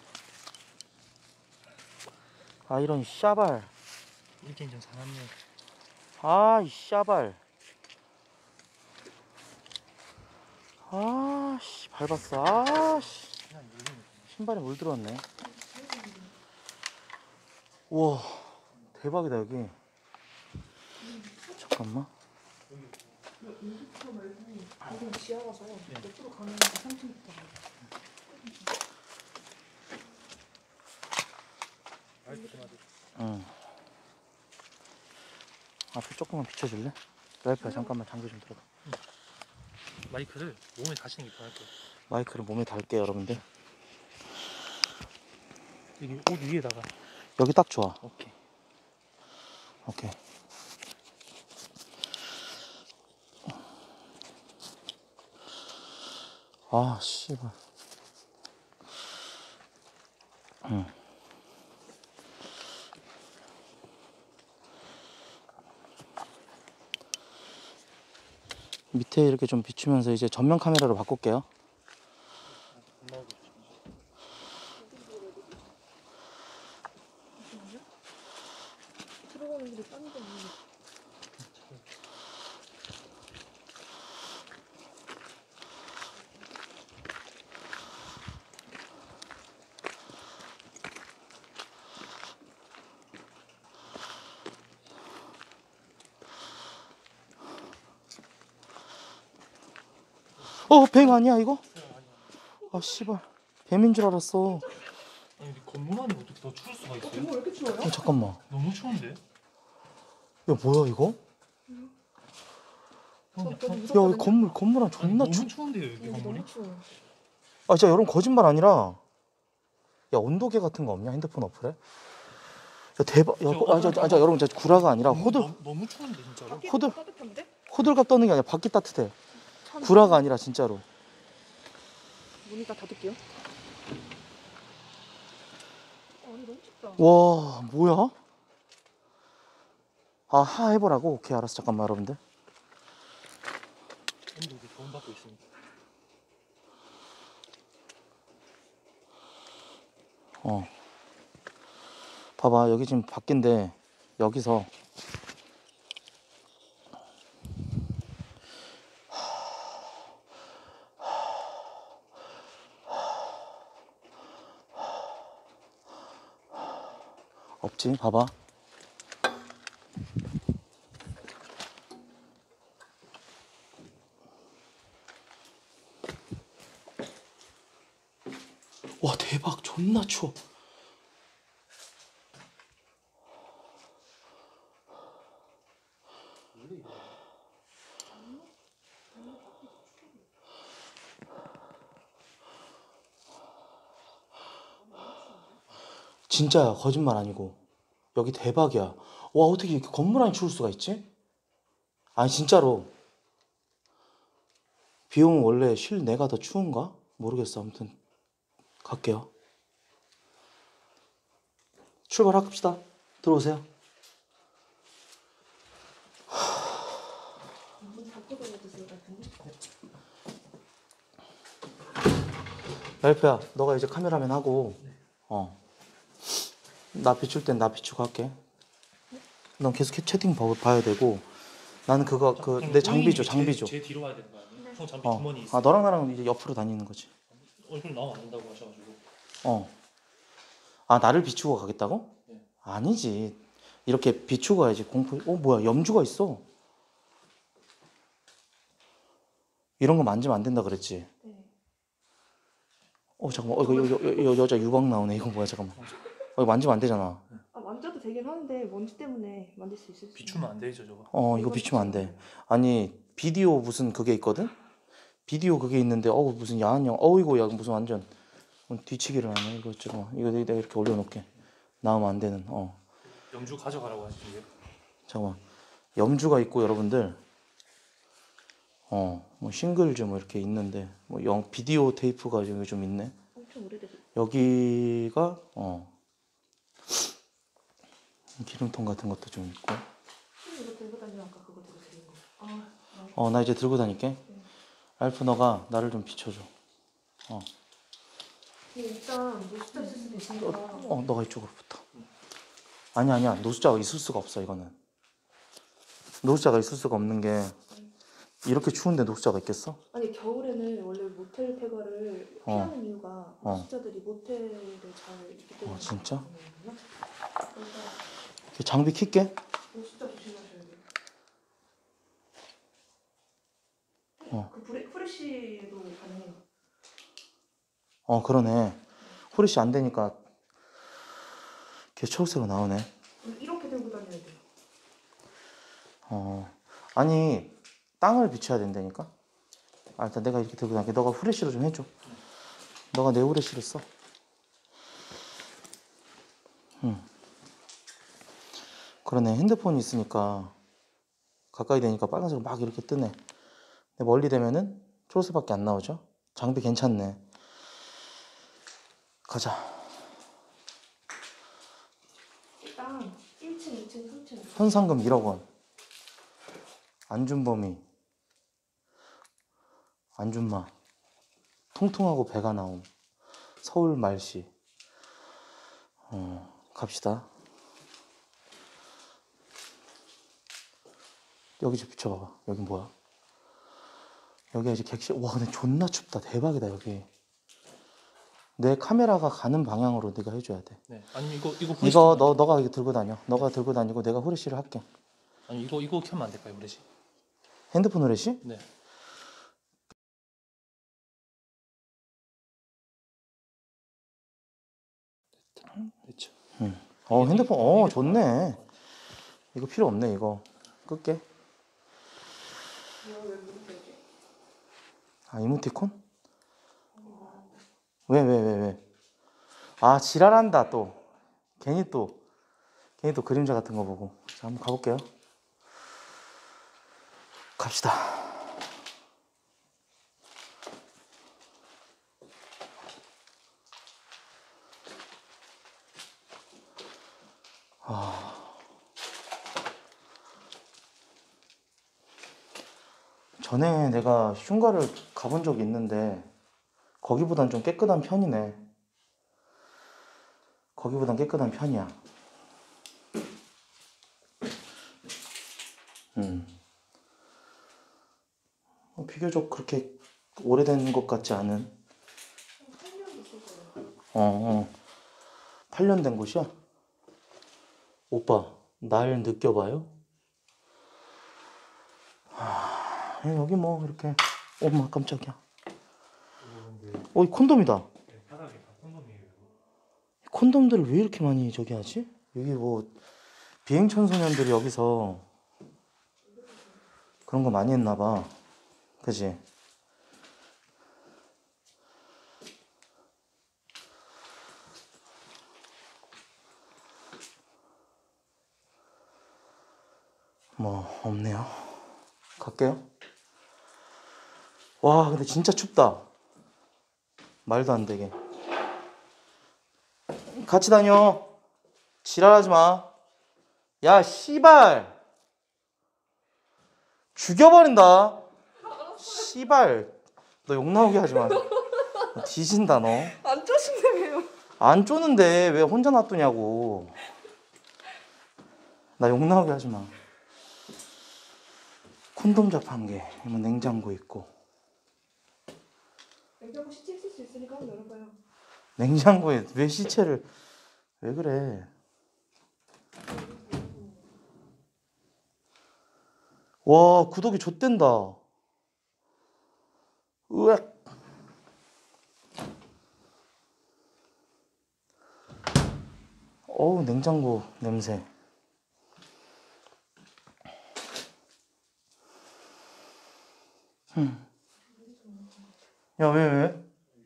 아 이런 샤발. 이렇게 좀 사납네. 아 이 샤발. 아씨 밟았어. 아씨 그냥 누르면 신발에 물 들었네. 우와 대박이다 여기. 잠깐만. 여기 지하라서 옆으로 가면 3층부터 가요. 응. 앞에 조금만 비춰줄래? 랄프야 잠깐만 장비 좀 들어봐. 마이크를 몸에 다시는 게 편할 거예요. 마이크를 몸에 달게요 여러분들. 여기 옷 위에다가. 여기 딱 좋아. 오케이. 오케이. 아 씨발. 응. 밑에 이렇게 좀 비추면서 이제 전면 카메라로 바꿀게요. 들어가는 길이 딴 데 있는 뱀 아니야 이거? 아 씨발 뱀인 줄 알았어. 아니 근데 건물 안에 어떻게 더 추울 수가 있어요? 왜 이렇게 추워요? 잠깐만. 너무 추운데? 야 뭐야 이거? 형, 저도 야 무섭거든요. 이 건물 안 존나 너무 추. 추운데요 여기 여기 건물이? 너무 추워요. 아 진짜 여러분 거짓말 아니라. 야 온도계 같은 거 없냐 핸드폰 어플에? 야 대박. 야 여러분 진짜 구라가 아니라 너무 추운데 진짜로? 밖이 호들- 따뜻한데? 호들갑 떠는 게 아니라 밖이 따뜻해. 참. 구라가 아니라 진짜로. 모니까 닫을게요. 아니 너무 춥다. 와 뭐야? 아 하 해보라고? 오케이 알았어 잠깐만 여러분들. 받고 있습니다. 봐봐, 여기 지금 밖인데 여기서 없지? 봐봐. 와, 대박. 존나 추워. 진짜야, 거짓말 아니고. 여기 대박이야. 와, 어떻게 이렇게 건물 안이 추울 수가 있지? 아니, 진짜로. 비 오면 원래 실내가 더 추운가? 모르겠어. 아무튼 갈게요. 출발합시다. 들어오세요. 랄프야, 너가 이제 카메라맨 하고, 나 비출 땐 나 비추고 할게. 넌 계속 채팅 봐야 되고, 나는 그거, 내 장비 줘, 장비 줘. 제 뒤로 와야 되는 거 아니에요? 형 장비 주머니 있어. 아, 너랑 나랑 이제 옆으로 다니는 거지. 얼굴 나오면 안 된다고 하셔가지고. 아, 나를 비추고 가겠다고? 네. 아니지. 이렇게 비추고 가야지. 뭐야, 염주가 있어. 이런 거 만지면 안 된다 그랬지? 네. 잠깐만. 이거 여자 유광 나오네. 이거 뭐야, 잠깐만. 이거 만지면 안 되잖아. 아, 만져도 되긴 하는데 먼지 때문에 만질 수 있을 수 비추면 안 되죠, 저거. 이거 비추면 안 돼. 아니, 비디오 무슨 그게 있거든? 비디오 그게 있는데, 무슨 야한 영, 이거 야, 무슨 완전 뒤치기를 하네. 이거 잠깐만. 이거 내가 이렇게 올려놓을게. 나오면 안 되는, 염주 가져가라고 하시는데요. 잠깐만. 염주가 있고, 여러분들. 뭐 싱글즈 뭐 이렇게 있는데, 비디오 테이프가 여기 좀 있네. 엄청 오래돼서. 여기가, 기름통 같은 것도 좀 있고. 이거 들고 다니면 아까 그거 들고 다닌 거. 나 이제 들고 다닐게. 알프, 너가 나를 좀 비춰줘. 일단 노숙자 있을 수도 있으니까. 너가 이쪽으로 붙어. 아니야. 노숙자가 있을 수가 없어, 이거는. 노숙자가 있을 수가 없는 게, 이렇게 추운데 노숙자가 있겠어? 아니, 겨울에는 원래 모텔 폐가를 피하는 이유가 노숙자들이 모텔을 잘 있기 때문에. 진짜? 그래서 장비 킬게. 노숙자 조심하셔야 돼요. 그 프레쉬도 가능해요. 그러네. 후레쉬 안 되니까 걔 초록색으로 나오네. 이렇게 들고 다녀야 돼요. 아니, 땅을 비춰야 된다니까? 일단 내가 이렇게 들고 다닐게. 너가 후레쉬로 좀 해줘. 너가 내 후레쉬를 써. 그러네. 핸드폰이 있으니까 가까이 되니까 빨간색으로 막 이렇게 뜨네. 근데 멀리 되면은 초록색밖에 안 나오죠? 장비 괜찮네. 가자. 일단 1층, 2층, 3층. 현상금 1억 원. 안준범이. 안준마. 통통하고 배가 나옴. 서울 말씨. 갑시다. 여기 좀 비춰봐봐. 여기 뭐야? 여기가 이제 객실. 와, 근데 존나 춥다. 대박이다, 여기. 내 카메라가 가는 방향으로 네가 해줘야 돼. 네. 아니 이거 너가 이거 들고 다녀. 너가 들고 다니고 내가 후레쉬를 할게. 아니 이거 켜면 안 될까요, 후레쉬? 핸드폰 후레쉬? 네. 됐죠. 핸드폰. 좋네. 이거 필요 없네. 이거 끌게. 이모티콘? 왜? 지랄한다 또. 괜히 또 그림자 같은 거 보고. 자, 한번 가볼게요. 갑시다. 전에 내가 흉가를 가본 적이 있는데 거기보단 좀 깨끗한 편이네. 거기보단 깨끗한 편이야. 비교적 그렇게 오래된 것 같지 않은. 8년 된 곳이야? 오빠, 날 느껴봐요? 여기 뭐 이렇게. 엄마 깜짝이야. 이 콘돔이다. 콘돔들을 왜 이렇게 많이 저기 하지? 여기 뭐 비행 청소년들이 여기서 그런 거 많이 했나 봐. 그지? 뭐 없네요. 갈게요. 와, 근데 진짜 춥다. 말도 안 되게. 같이 다녀. 지랄하지 마. 야, 씨발. 죽여버린다. 씨발. 너 욕 나오게 하지 마. 뒤진다, 너. 안 쪼신다며요. 안 쪼는데 왜 혼자 놔두냐고. 나 욕 나오게 하지 마. 콘돔 자판기. 냉장고 있고. 냉장고 시체 있을 수 있으니까 한번 열어봐요. 냉장고에 왜 시체를. 왜 그래. 와, 구독이 좆된다. 으악. 어우, 냉장고 냄새. 야, 왜?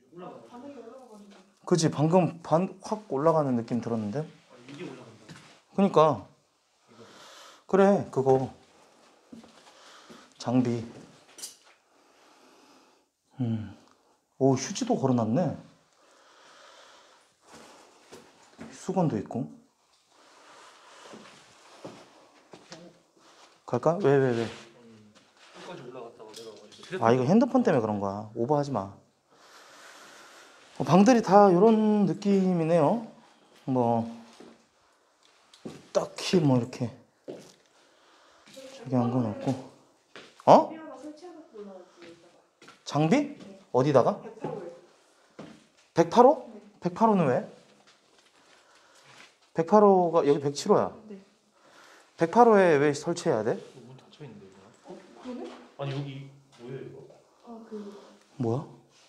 그치, 방금 확 올라가는 느낌 들었는데? 이게 올라간다. 그니까. 그래, 그거. 장비. 오, 휴지도 걸어놨네. 수건도 있고. 갈까? 왜? 끝까지 올라갔다가 내려가지고. 이거 핸드폰 때문에 그런 거야. 오버하지 마. 방들이 다 이런 느낌이네요. 뭐 딱히 뭐 이렇게 저기 한 건 없고. 장비? 어디다가? 108호? 108호는 왜? 108호가 여기 107호야. 네. 108호에 왜 설치해야 돼? 문 닫혀 있는데 이거. 그러네? 아니 여기 뭐예요 이거? 뭐야?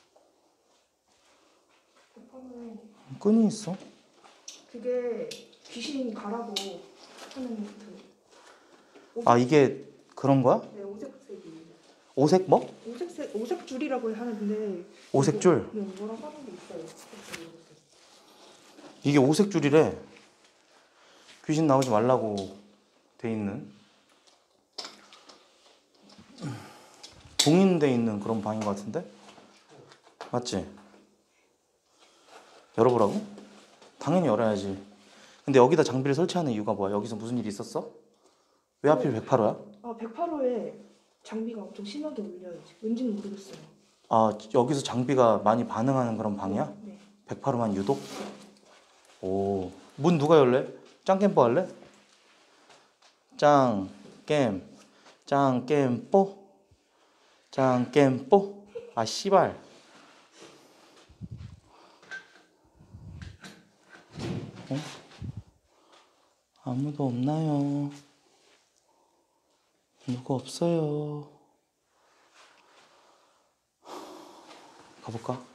급하면 끈이 있어? 그게 귀신 가라고 하는 이게 그런 거야? 네, 오색색이에요. 오색 뭐? 오색 줄이라고 하는데 오색 줄? 네, 뭐라고 하는 게 있어요. 이게 오색 줄이래. 귀신 나오지 말라고 돼 있는. 봉인돼 있는 그런 방인 것 같은데? 맞지? 열어보라고? 당연히 열어야지. 근데 여기다 장비를 설치하는 이유가 뭐야? 여기서 무슨 일이 있었어? 왜 하필 108호야? 108호에 장비가 엄청 심하게 울려요. 왠지는 모르겠어요. 여기서 장비가 많이 반응하는 그런 방이야? 네. 108호만 유독? 오, 문 누가 열래? 짱겜뽀 할래? 짱겜뽀? 짱겜뽀? 씨발. 아무도 없나요? 누구 없어요. 가볼까?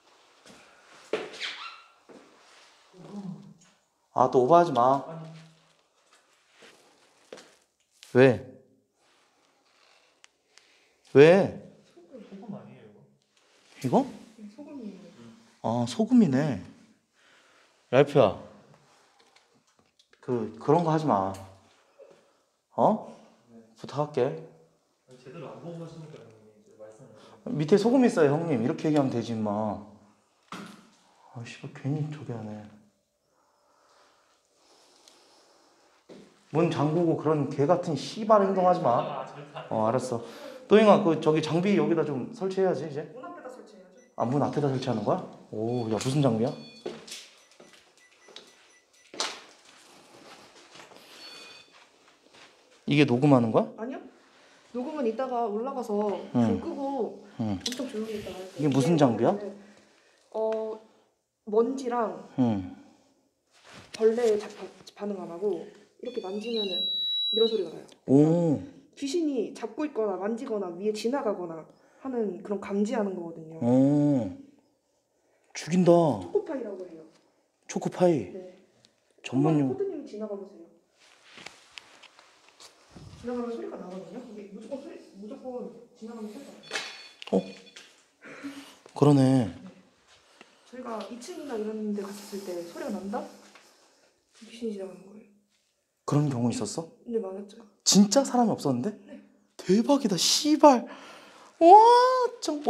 또 오버하지 마. 왜? 소금 아니에요 이거? 이거? 소금이에요. 소금이네. 랄프야, 그런 거 하지 마. 부탁할게. 제대로 안 보고 하시니까 이제 말씀을. 밑에 소금 있어요, 형님. 이렇게 얘기하면 되지, 임마. 씨발, 괜히 저기 하네. 문 잠그고 그런 개 같은 씨발 행동 하지 마. 알았어. 또잉아, 그 저기 장비 여기다 좀 설치해야지 이제. 문 앞에다 설치해야죠. 아, 문 앞에다 설치하는 거야? 오, 야, 무슨 장비야? 이게 녹음하는 거야? 아니요. 녹음은 이따가 올라가서 불 끄고 엄청 조용히 있다가 할게요. 이게 무슨 장비야? 먼지랑 벌레에 반응 안 하고 이렇게 만지면은 이런 소리가 나요. 오, 귀신이 잡고 있거나 만지거나 위에 지나가거나 하는 그런 감지하는 거거든요. 오, 죽인다. 초코파이라고 해요. 초코파이. 네. 전문용. 코드님 지나가 보세요. 지나가면 소리가 나거든요. 이게 무조건 지나가면 소리가 나요. 그러네. 저희가 2층이나 이런 데 갔을 때 소리가 난다? 귀신이 지나가는 거예요. 그런 경우 있었어? 근데 많았죠. 진짜 사람이 없었는데? 네. 대박이다, 씨발. 와, 짱.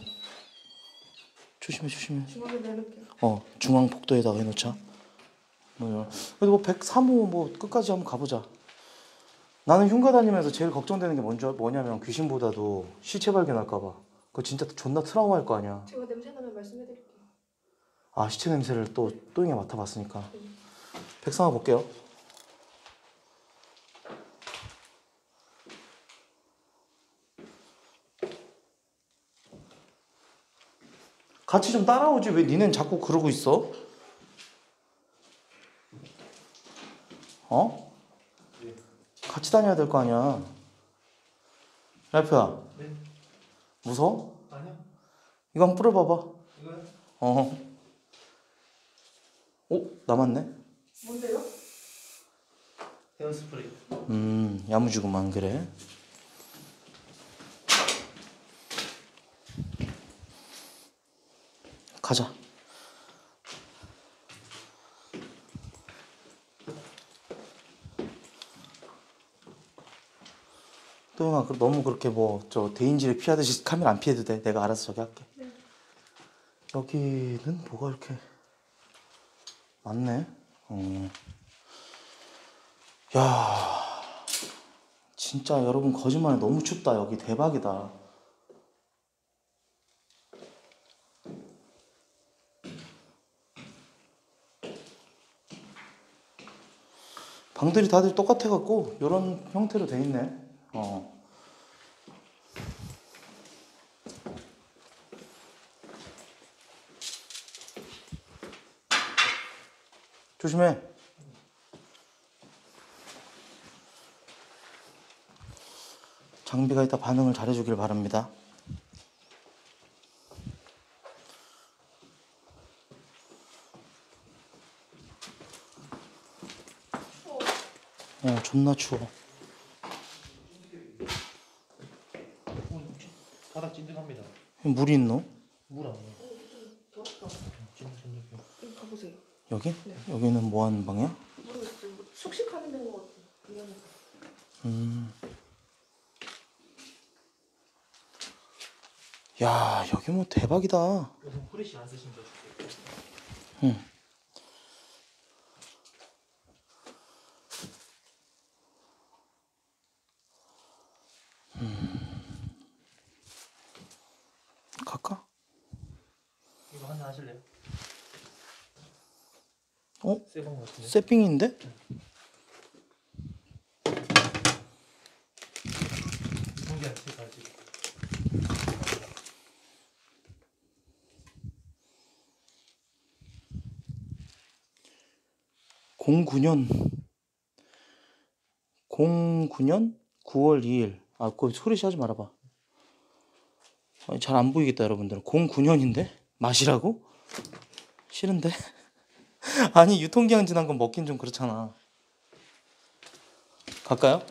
조심해. 중앙에 내놓을게요. 중앙 복도에다가 해놓자. 그래도 뭐 103호 뭐 끝까지 한번 가보자. 나는 흉가 다니면서 제일 걱정되는 게 뭐냐면 귀신보다도 시체 발견할까봐. 그거 진짜 존나 트라우마일 거 아니야. 제가 냄새 나면 말씀해드릴게요. 아, 시체 냄새를 또 또잉이 맡아봤으니까. 103호 볼게요. 같이 좀 따라오지. 왜 니넨 자꾸 그러고 있어? 같이 다녀야 될 거 아니야. 랄프야. 네. 무서워? 아니요. 이거 한번 뿌려봐봐. 이거요? 남았네. 뭔데요? 헤어스프레이. 야무지구만. 그래. 가자. 또영아, 너무 그렇게 뭐 저 대인지를 피하듯이 카메라 안 피해도 돼. 내가 알아서 저기 할게. 네. 여기는 뭐가 이렇게 많네. 야, 진짜 여러분 거짓말이 너무 춥다. 여기 대박이다. 방들이 다들 똑같아갖고 이런 형태로 돼 있네. 조심해. 장비가 이따 반응을 잘해주길 바랍니다. 존나 추워. 바닥 찐득합니다. 물이 있노? 물 아니에요? 여기 가보세요. 여기? 네. 여기는 뭐 하는 방이야? 모르겠어요. 숙식하는 데인 것 같아요. 야, 여기 뭐 대박이다. 요즘 후레쉬 안 쓰시면 더 좋겠어요. 갈까? 이거 하나 하실래요? 새건 것 같은데? 세핑인데? 이동기 안 쓸까 아직? 09년 9월 2일. 그거 소리시 하지 말아봐. 잘 안 보이겠다 여러분들. 09년인데? 맛이라고? 싫은데? 아니, 유통기한 지난 건 먹긴 좀 그렇잖아. 갈까요?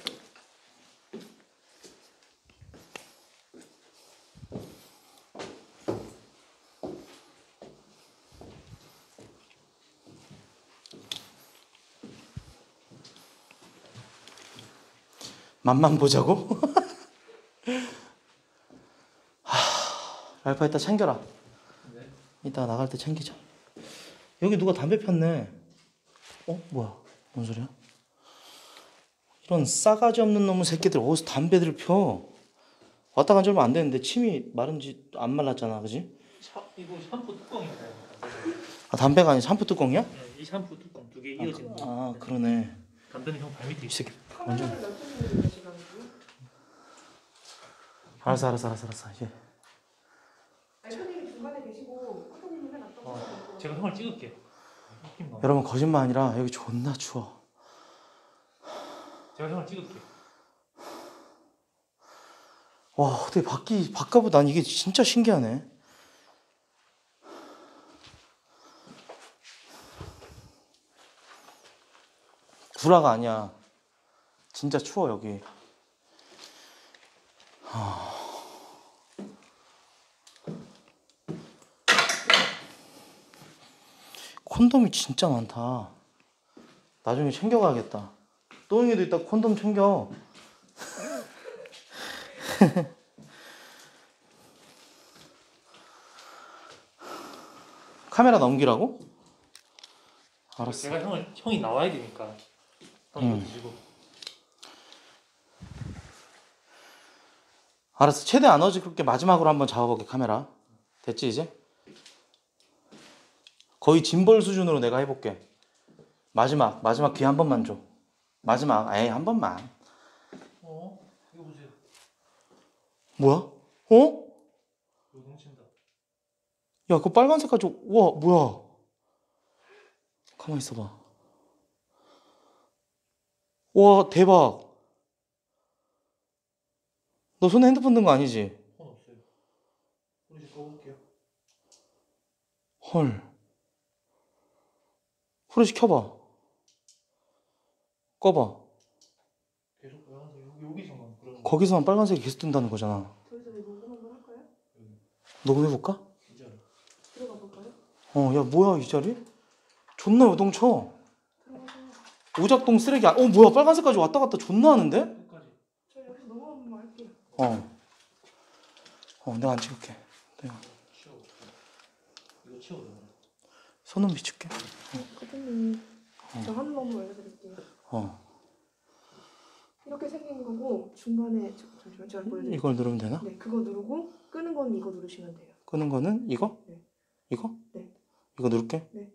맛만 보자고? 알파 이따 챙겨라. 네. 이따 나갈 때 챙기자. 여기 누가 담배 폈네. 뭐야? 뭔 소리야? 이런 싸가지 없는 놈의 새끼들 어디서 담배를 펴? 왔다 간 지 얼마 안 됐는데 침이 마른지 안 말랐잖아, 그지? 이거 샴푸 뚜껑이에요. 아, 담배가 아니라 샴푸 뚜껑이야? 네, 이 샴푸 뚜껑 두 개 이어지는 거. 아, 그러네. 담배는 형 발밑에 있어. 완전. 카메라를 놔두는 시간이고요. 알았어. 예. 대표님이 중간에 계시고 코토님은 해놨다고. 제가 형을 찍을게요. 여러분 거짓말 아니라 여기 존나 추워. 제가 형을 찍을게요. 와, 어떻게 바깥보다 난 이게 진짜 신기하네. 구라가 아니야. 진짜 추워 여기. 콘돔이 진짜 많다. 나중에 챙겨가야겠다. 또잉이도 이따 콘돔 챙겨. 카메라 넘기라고? 알았어. 제가 형이 나와야 되니까. 형이 드시고. 알았어. 최대한 안 어지럽게 마지막으로 한번 잡아볼게 카메라. 됐지 이제? 거의 짐벌 수준으로 내가 해볼게. 마지막 기회 한 번만 줘. 마지막, 에이 한 번만. 이거 보세요. 뭐야? 어? 이거 뭉친다. 야, 그거 빨간색 가지고, 우와, 뭐야? 가만히 있어봐. 와, 대박. 너 손에 핸드폰 든 거 아니지? 폰 없어요. 우리 집 꺼볼게요. 헐. 후레쉬 켜봐. 꺼봐. 계속 빨간색 여기서만 그러는 거. 거기서만 빨간색이 계속 뜬다는 거잖아. 저희도 녹음 한번 할까요? 녹음해볼까? 진짜로. 들어가 볼까요? 야, 뭐야, 이 자리? 존나 요동쳐. 들어가세요. 오작동 쓰레기, 뭐야, 빨간색까지 왔다 갔다 존나 하는데? 끝까지. 저 여기서 녹음 한번 할게요. 내가 안 찍을게. 내가 치워. 이거 치워. 손은 비출게. 코토님, 저 하는 방법 알려드릴게요. 이렇게 생긴 거고 중간에 잠시만 제가 보여드릴게요. 이걸 누르면 되나? 네, 그거 누르고 끄는 건 이거 누르시면 돼요. 끄는 거는 이거? 네. 이거? 네. 이거 누를게? 네.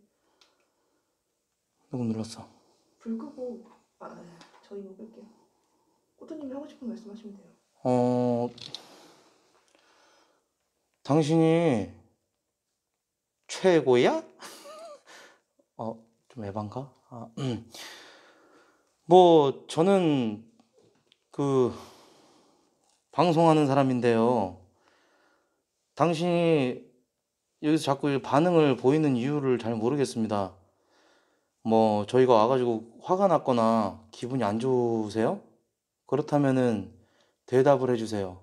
녹음 눌렀어. 불 끄고 저희 이거 끌게요. 코토님이 하고 싶은 말씀 하시면 돼요. 당신이 최고야? 좀 에반가? 뭐 저는 방송하는 사람인데요. 당신이 여기서 자꾸 반응을 보이는 이유를 잘 모르겠습니다. 뭐 저희가 와가지고 화가 났거나 기분이 안 좋으세요? 그렇다면은 대답을 해주세요.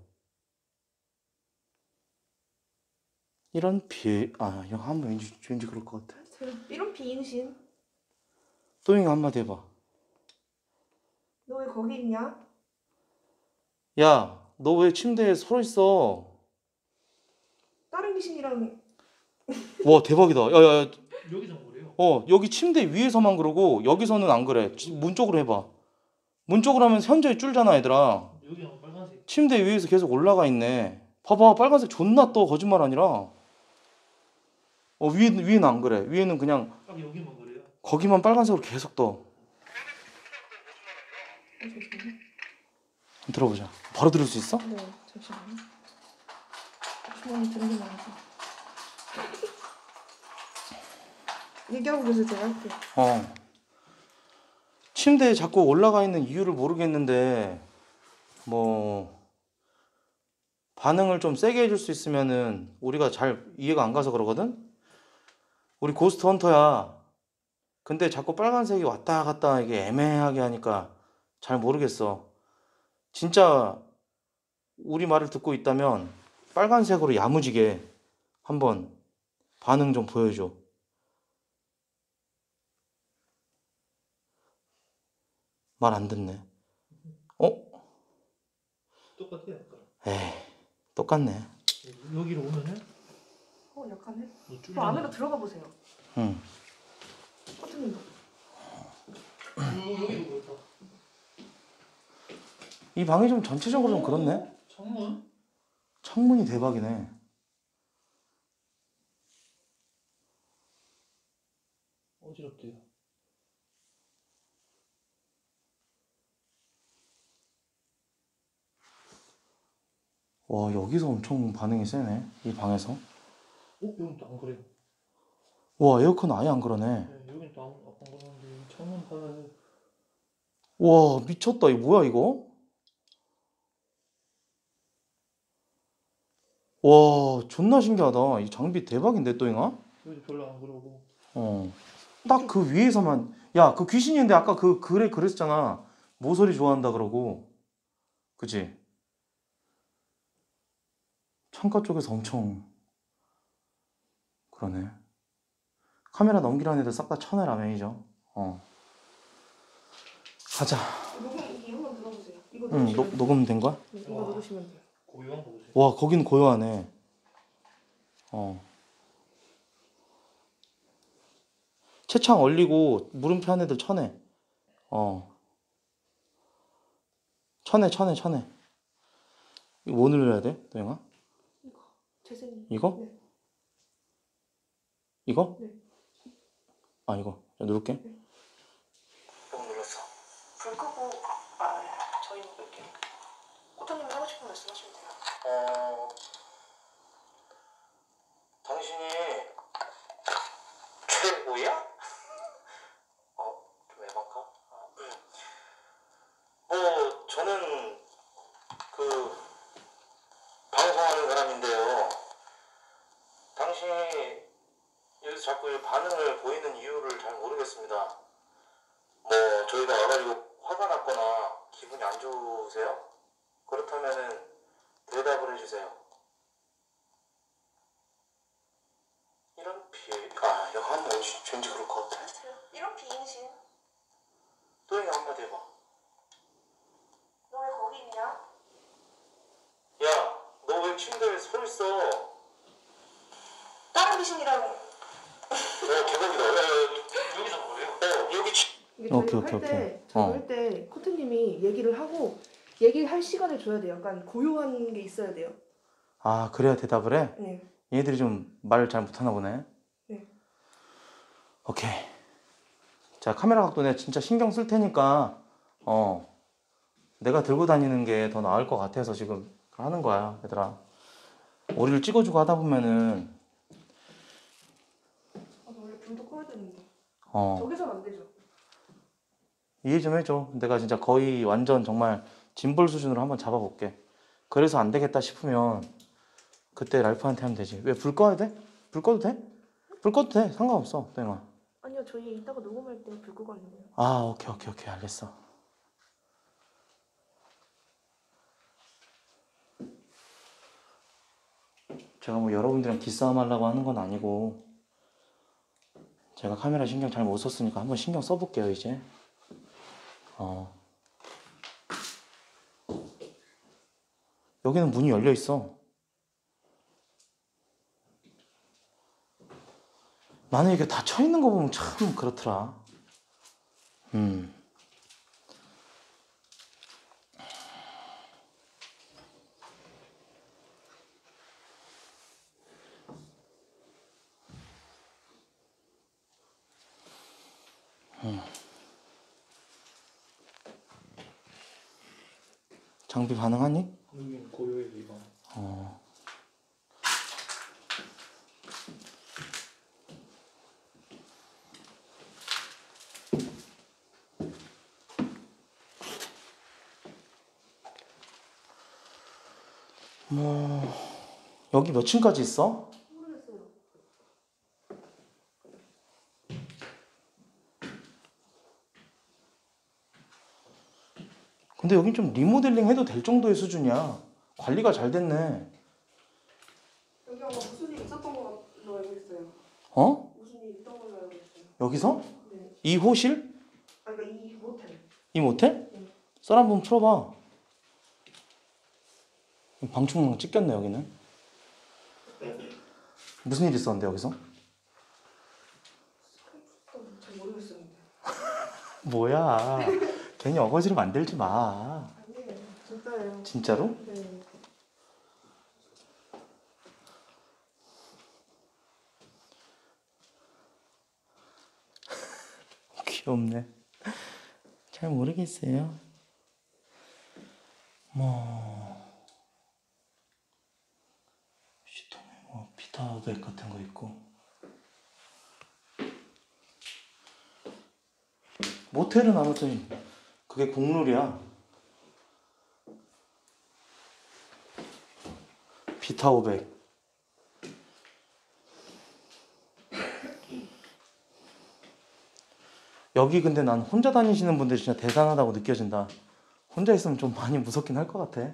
이런 형 한번 왠지 그럴 것 같아. 이런 비인신. 또잉이 한마디 해봐. 너 왜 거기 있냐? 야, 너 왜 침대에 서 있어? 다른 귀신이랑 와, 대박이다. 야, 여기서 그래요? 여기 침대 위에서만 그러고 여기서는 안 그래. 문 쪽으로 해봐. 문 쪽으로 하면 현저히 줄잖아, 얘들아. 여기는 빨간색. 침대 위에서 계속 올라가 있네. 봐봐, 빨간색 존나 떠. 거짓말 아니라. 위에는 안 그래. 위에는 그냥 딱 여기만 그래요? 거기만 빨간색으로 계속 떠. 들어보자. 바로 들을 수 있어? 네, 잠시만요. 주머니 들은 게 많아서. 얘기하고 계세요. 제가 할게요. 침대에 자꾸 올라가 있는 이유를 모르겠는데 뭐 반응을 좀 세게 해줄 수 있으면은 우리가 잘 이해가 안 가서 그러거든? 우리 고스트 헌터야. 근데 자꾸 빨간색이 왔다 갔다 이게 애매하게 하니까 잘 모르겠어. 진짜 우리 말을 듣고 있다면 빨간색으로 야무지게 한번 반응 좀 보여줘. 말 안 듣네. 똑같아요. 에이, 똑같네. 여기로 오면은 약하네. 줄 저 안으로 들어가 보세요. 응. 코토님. 여기도 그렇다. 이 방이 좀 전체적으로 좀 그렇네. 창문? 창문이 대박이네. 어지럽대요. 와, 여기서 엄청 반응이 세네. 이 방에서. 여긴 또 안 그래요. 와, 에어컨 아예 안 그러네. 네, 여긴 또 안 그러는데 창문 보면 와, 미쳤다. 이거 뭐야, 이거? 와, 존나 신기하다. 이 장비 대박인데, 또잉아? 여기도 별로 안 그러고. 딱 그 위에서만. 야, 그 귀신인데 아까 그랬잖아. 모서리 좋아한다 그러고. 그치? 창가 쪽에서 엄청 그러네. 카메라 넘기라는 애들 싹 다 쳐내라, 매니저. 가자. 녹음 이 한번 들어보세요. 이거 응, 누르시면 돼요. 녹음된 거야? 네, 이거 누르시면 돼요. 고요한 거 보세요. 와, 거긴 고요하네. 채창 얼리고 물음표 한 애들 쳐내. 쳐내. 이거 뭐 눌러야 돼, 도영아? 재생이. 이거? 네. 이거? 네. 아, 이거. 자, 누를게. 네. 너무 눌렀어. 불 끄고 저희 먹을게요. 코타님 하고 싶은 말씀 하시면 돼요. 당신이 최고야? 좀 에반가? 저는 그 방송하는 사람인데요. 당신이 여기서 자꾸 반응을 보이는 이유를 잘 모르겠습니다. 저희가 와가지고 화가 났거나 기분이 안 좋으세요? 그렇다면은 대답을 해주세요. 이런 이거 하면 왠지 그럴 것 같아. 이런 비인신. 또잉이 한마디 해봐. 너 왜 거기 있냐? 야, 너 왜 침대에 서 있어? 다른 귀신이라고. 개박이다. 여기서 뭐래요? 여기 이게 저희가 할 때 코트님이 얘기를 하고 얘기를 할 시간을 줘야 돼요. 약간 고요한 게 있어야 돼요. 아, 그래야 대답을 해? 네. 얘들이 좀 말을 잘 못하나 보네. 네. 오케이. 자, 카메라 각도 내가 진짜 신경 쓸 테니까 내가 들고 다니는 게 더 나을 것 같아서 지금 하는 거야, 얘들아. 우리를 찍어주고 하다 보면은 원래 불도 꺼야 되는데. 어, 저기서는 안 되죠. 이해 좀 해줘. 내가 진짜 거의 완전 정말 짐볼 수준으로 한번 잡아볼게. 그래서 안 되겠다 싶으면 그때 랄프한테 하면 되지. 왜 불 꺼야 돼? 불 꺼도 돼? 불 꺼도 돼. 상관없어, 땡아. 아니요, 저희 이따가 녹음할 때 불 끄고 왔는데요. 아, 오케이, 알겠어. 제가 뭐 여러분들이랑 기싸움 하려고 하는 건 아니고 제가 카메라 신경 잘 못 썼으니까 한번 신경 써볼게요, 이제. 여기는 문이 열려 있어. 나는 이게 닫혀 있는 거 보면 참 그렇더라. 장비 반응하니? 여긴 고요해요, 이 방. 여기 몇 층까지 있어? 모르겠어요. 근데 여긴 좀 리모델링 해도 될 정도의 수준이야. 관리가 잘 됐네. 여기 아마 무슨 일 있었던 걸로 알고 있어요. 무슨 일 있던 걸로 알고 있어요. 여기서? 네. 이 호실? 그러니까 이 모텔. 이 모텔? 네. 썰 한번 풀어봐. 방충망 찢겼네, 여기는. 무슨 일 있었는데, 여기서? 잘 모르겠어요. 뭐야. 괜히 어거지로 만들지 마. 아니에요. 진짜예요. 진짜로? 네. 귀엽네. 잘 모르겠어요. 시통에 비타백 같은 거 있고. 모텔은 아무튼 그게 국룰이야. 비타오백. 여기 근데 난 혼자 다니시는 분들이 진짜 대단하다고 느껴진다. 혼자 있으면 좀 많이 무섭긴 할 것 같아.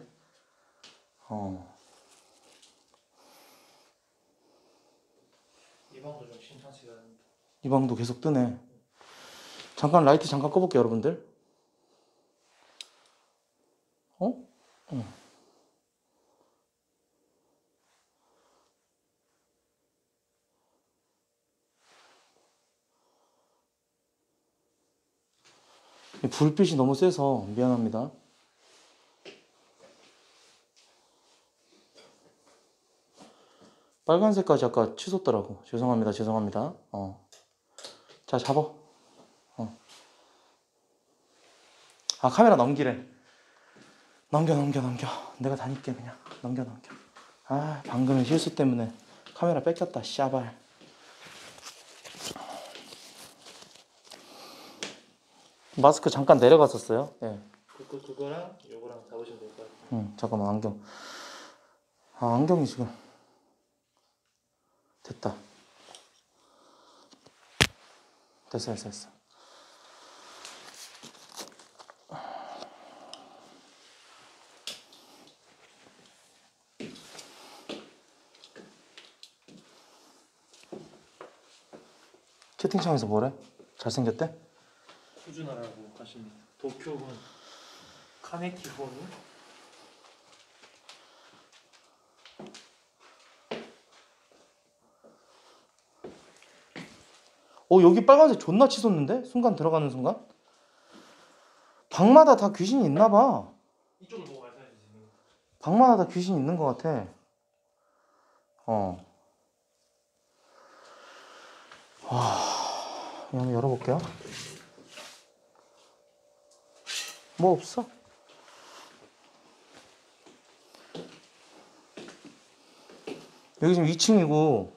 이 방도 좀 심상치가 않은데. 이 방도 계속 뜨네. 잠깐 라이트 잠깐 꺼볼게요, 여러분들. 불빛이 너무 세서 미안합니다. 빨간색까지 아까 치솟더라고. 죄송합니다. 자, 잡아. 아, 카메라 넘기래. 넘겨. 내가 다닐게, 그냥. 넘겨. 아, 방금 실수 때문에 카메라 뺏겼다, 씨발. 마스크 잠깐 내려갔었어요. 예. 그거랑 요거랑 잡으시면 될 것 같아요. 잠깐만, 안경. 아, 안경이 지금. 됐다. 됐어. 채팅창에서 뭐래? 잘생겼대? 꾸준하라고 하십니다. 도쿄군 카네키호니? 여기 빨간색 존나 치솟는데? 순간 들어가는 순간? 방마다 다 귀신이 있나봐. 이쪽을 보고 말씀해 주세요. 방마다 다 귀신이 있는 것 같아. 한번 열어볼게요. 뭐 없어? 여기 지금 2층이고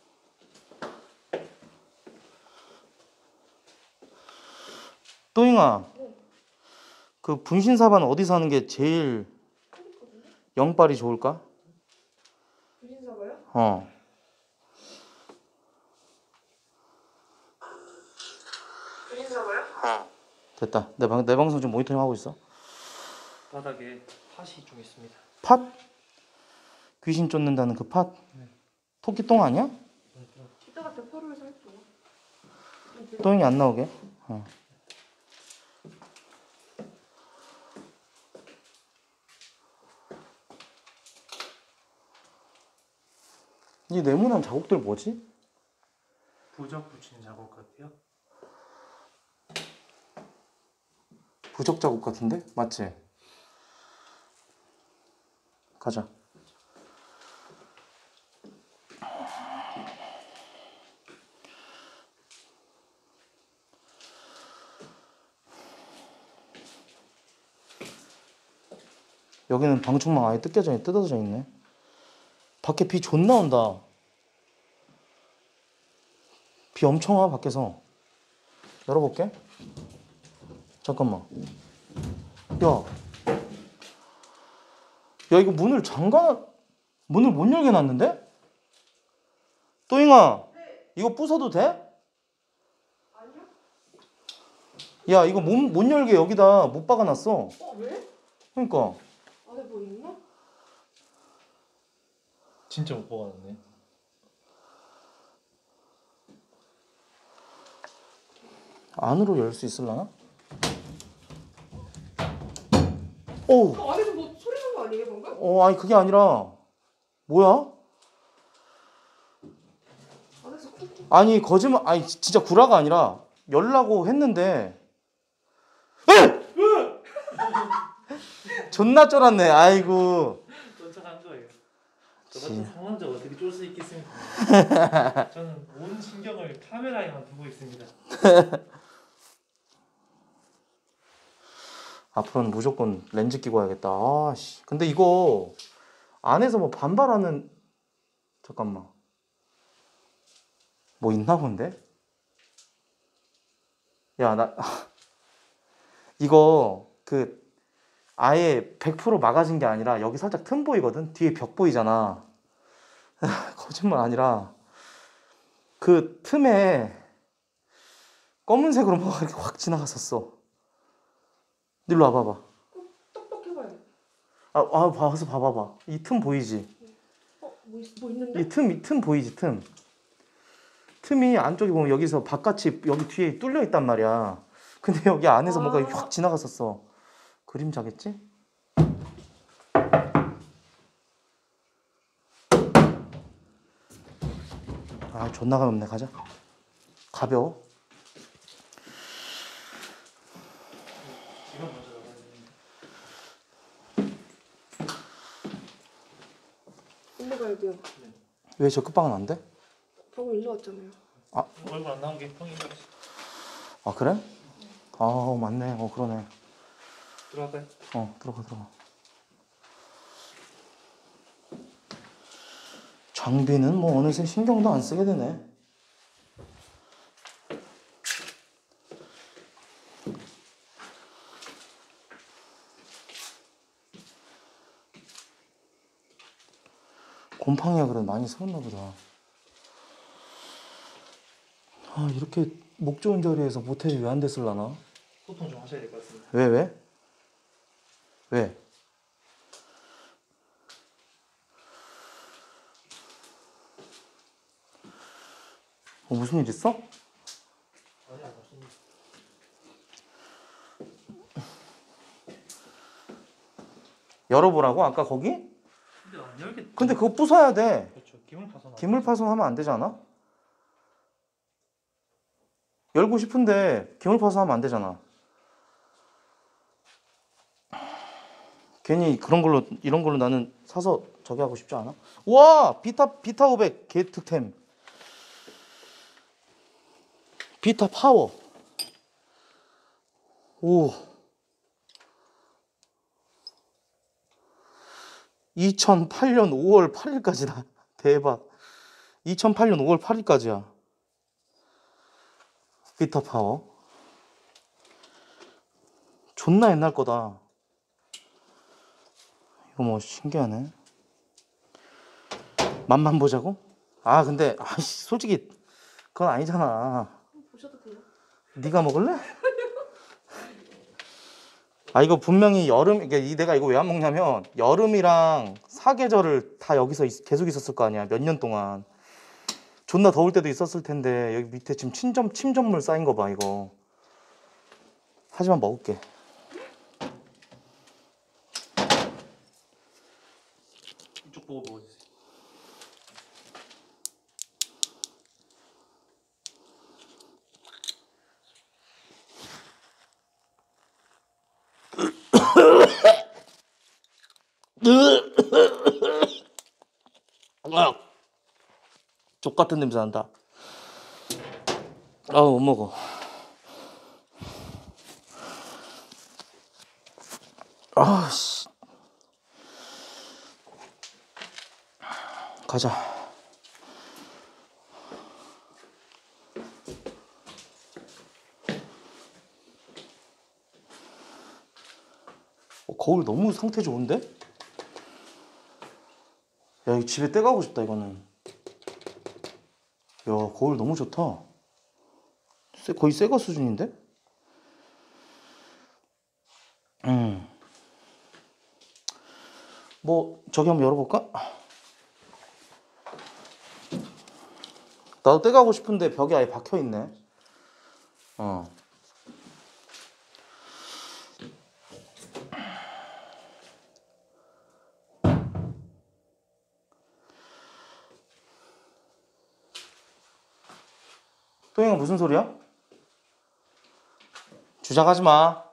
또잉아, 그 분신사바는 어디서 하는 게 제일 영빨이 좋을까? 분신사바요? 분신사바요? 됐다. 내 방송 지금 모니터링 하고 있어. 바닥에 팥이 좀 있습니다. 팥? 귀신 쫓는다는 그 팥? 네. 토끼똥 아니야? 이따가 대파로에서 할게요. 똥이 안 나오게. 이 네모난 자국들 뭐지? 부적 붙이는 작업 같아요. 부적 자국 같은데? 맞지? 가자. 여기는 방충망 아예 뜯어져 있네. 밖에 비 존나 온다. 비 엄청 와, 밖에서. 열어볼게. 잠깐만. 야, 이거 문을 못 열게 놨는데? 또잉아, 이거 부숴도 돼? 아니요? 야, 이거 못 열게 여기다 못 박아놨어. 왜? 그러니까. 안에 뭐 있나? 진짜 못 뽑아놨네. 안으로 열 수 있을라나? 오! 안에서 뭐 소리 난 거 아니에요 방금? 아니 그게 아니라 뭐야? 안에서 쿵쿵. 아니 거짓말, 아니 진짜 구라가 아니라 열라고 했는데 에! 존나 쫄았네. 아이고. 쫓아간 거예요. 저 지. 같은 상남자 어떻게 쫄 수 있겠습니까? 저는 온 신경을 카메라에만 두고 있습니다. 앞으로는 무조건 렌즈 끼고 와야겠다. 아씨. 근데 이거 안에서 뭐 반발하는 잠깐만. 뭐 있나 본데? 야, 나 이거 그 아예 100% 막아진 게 아니라 여기 살짝 틈 보이거든? 뒤에 벽 보이잖아. 거짓말 아니라 그 틈에 검은색으로 뭐가 이렇게 확 지나갔었어. 일로 와봐봐. 똑똑 해봐요. 봐서 봐봐봐. 이 틈 보이지? 뭐 있는데? 이 틈 보이지, 틈. 틈이 안쪽에 보면 여기서 바깥이 여기 뒤에 뚫려 있단 말이야. 근데 여기 안에서 뭔가 확 지나갔었어. 그림자겠지? 존나 가볍네. 가자. 가벼워. 일로 가야 돼요. 왜 저 끝방은 안 돼? 방금 일로 왔잖아요. 얼굴 안 나온 게 형이 그래? 맞네. 그러네. 들어갈까요? 들어가. 장비는 뭐 어느새 신경도 안 쓰게 되네. 곰팡이가 그래 많이 세웠나 보다. 이렇게 목 좋은 자리에서 모텔이 왜 안 됐을라나? 소통 좀 하셔야 될 것 같습니다. 왜? 무슨 일 있어? 아니, 없습니다. 열어보라고? 아까 거기? 근데 안 열겠다. 근데 그거 부숴야 돼. 그렇죠. 기물 파손. 기물 파손하면 안 되지 않아? 열고 싶은데 기물 파손하면 안 되잖아. 괜히 이런 걸로 나는 사서 저기 하고 싶지 않아? 와! 비타 500 개 득템. 비타 파워. 오. 2008년 5월 8일까지다. 대박. 2008년 5월 8일까지야. 비타 파워. 존나 옛날 거다. 이거 뭐 신기하네. 맛만 보자고? 근데 솔직히 그건 아니잖아. 보셔도 돼요. 네가 먹을래? 이거 분명히 내가 이거 왜 안 먹냐면 여름이랑 사계절을 다 여기서 계속 있었을 거 아니야. 몇 년 동안. 존나 더울 때도 있었을 텐데 여기 밑에 지금 침전물 쌓인 거 봐 이거. 하지만 먹을게. 이쪽 보고 먹어주세요. 족같은 냄새 난다. 못 먹어. 씨. 가자. 거울 너무 상태 좋은데? 야, 이 집에 떼가고 싶다, 이거는. 야, 거울 너무 좋다. 거의 새거 수준인데? 뭐, 저기 한번 열어볼까? 나도 떼가고 싶은데 벽이 아예 박혀있네. 또잉아 무슨 소리야? 주작하지 마.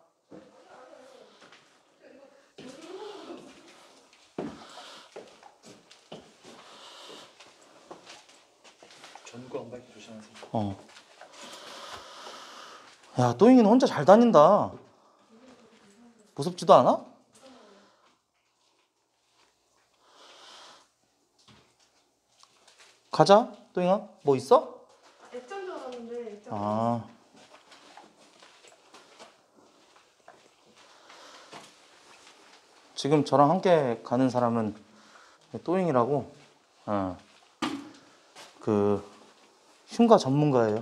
전구 안 밝게 조심하세요. 야, 또잉이는 혼자 잘 다닌다. 무섭지도 않아? 가자, 또잉아. 뭐 있어? 액자인 줄 알았는데 액자. 아. 지금 저랑 함께 가는 사람은 또잉이라고, 그 흉가 전문가예요.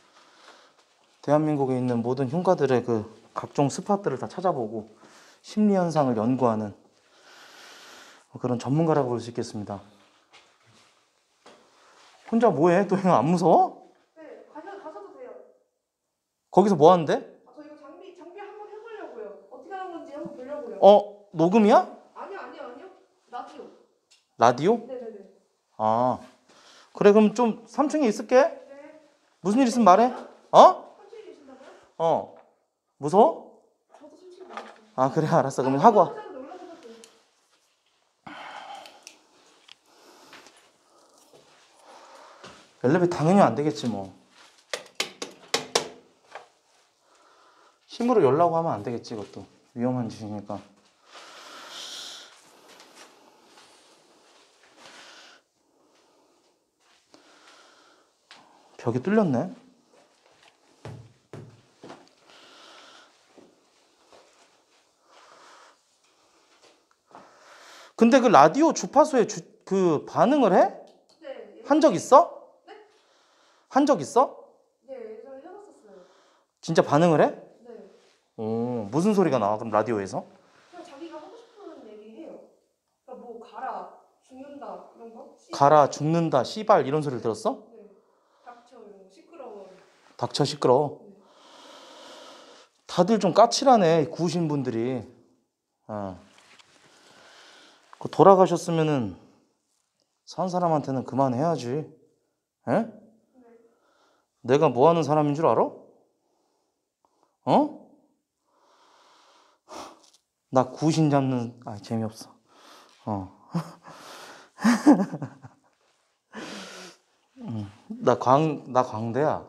대한민국에 있는 모든 흉가들의 그 각종 스팟들을 다 찾아보고 심리 현상을 연구하는 그런 전문가라고 볼 수 있겠습니다. 혼자 뭐해? 또잉아 안 무서워? 네, 가셔도 돼요. 거기서 뭐 하는데? 저 이거 장비 한번 해보려고요. 어떻게 하는 건지 한번 보려고요. 녹음이야? 아니요. 라디오. 라디오? 네네네. 아, 그래. 그럼 좀 3층에 있을게. 네. 무슨 일 있으면 말해. 어? 3층에 계신다고요? 무서워? 저도 3층에 있어요. 아, 그래. 알았어. 그러면 하고 와. 올라가세요. 엘리베이터 당연히 안 되겠지 뭐. 힘으로 열라고 하면 안 되겠지. 이것도 위험한 짓이니까. 벽이 뚫렸네. 근데 그 라디오 주파수에 그 반응을 해? 네. 한 적 있어? 네? 한 적 있어? 네, 예전에 해봤었어요. 진짜 반응을 해? 네. 무슨 소리가 나와? 그럼 라디오에서? 그냥 자기가 하고 싶은 얘기 해요. 그러니까 뭐 가라, 죽는다 이런 거? 가라, 죽는다, 씨발 이런 소리를 들었어? 네. 닥쳐 이런 거 시끄러워. 닥쳐, 시끄러워. 네. 다들 좀 까칠하네, 구우신 분들이. 그 돌아가셨으면은 산 사람한테는 그만해야지. 에? 네. 내가 뭐 하는 사람인 줄 알아? 나 구신 잡는, 재미없어. 나 광대야.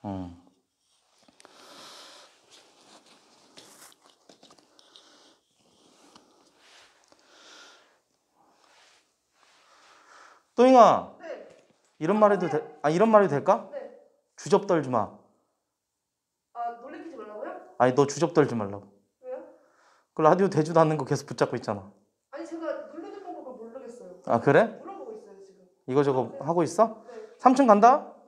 또잉아, 네. 이런 말 해도 이런 말 해도 될까? 네. 주접 떨지 마. 놀래키지 말라고요? 아니, 너 주접 떨지 말라고. 왜요? 그 라디오 대주도 않는 거 계속 붙잡고 있잖아. 아니 제가 누르는 방법을 모르겠어요. 아, 그래? 물어보고 있어요 지금. 이거 저거 하고 있어? 네. 3층 간다?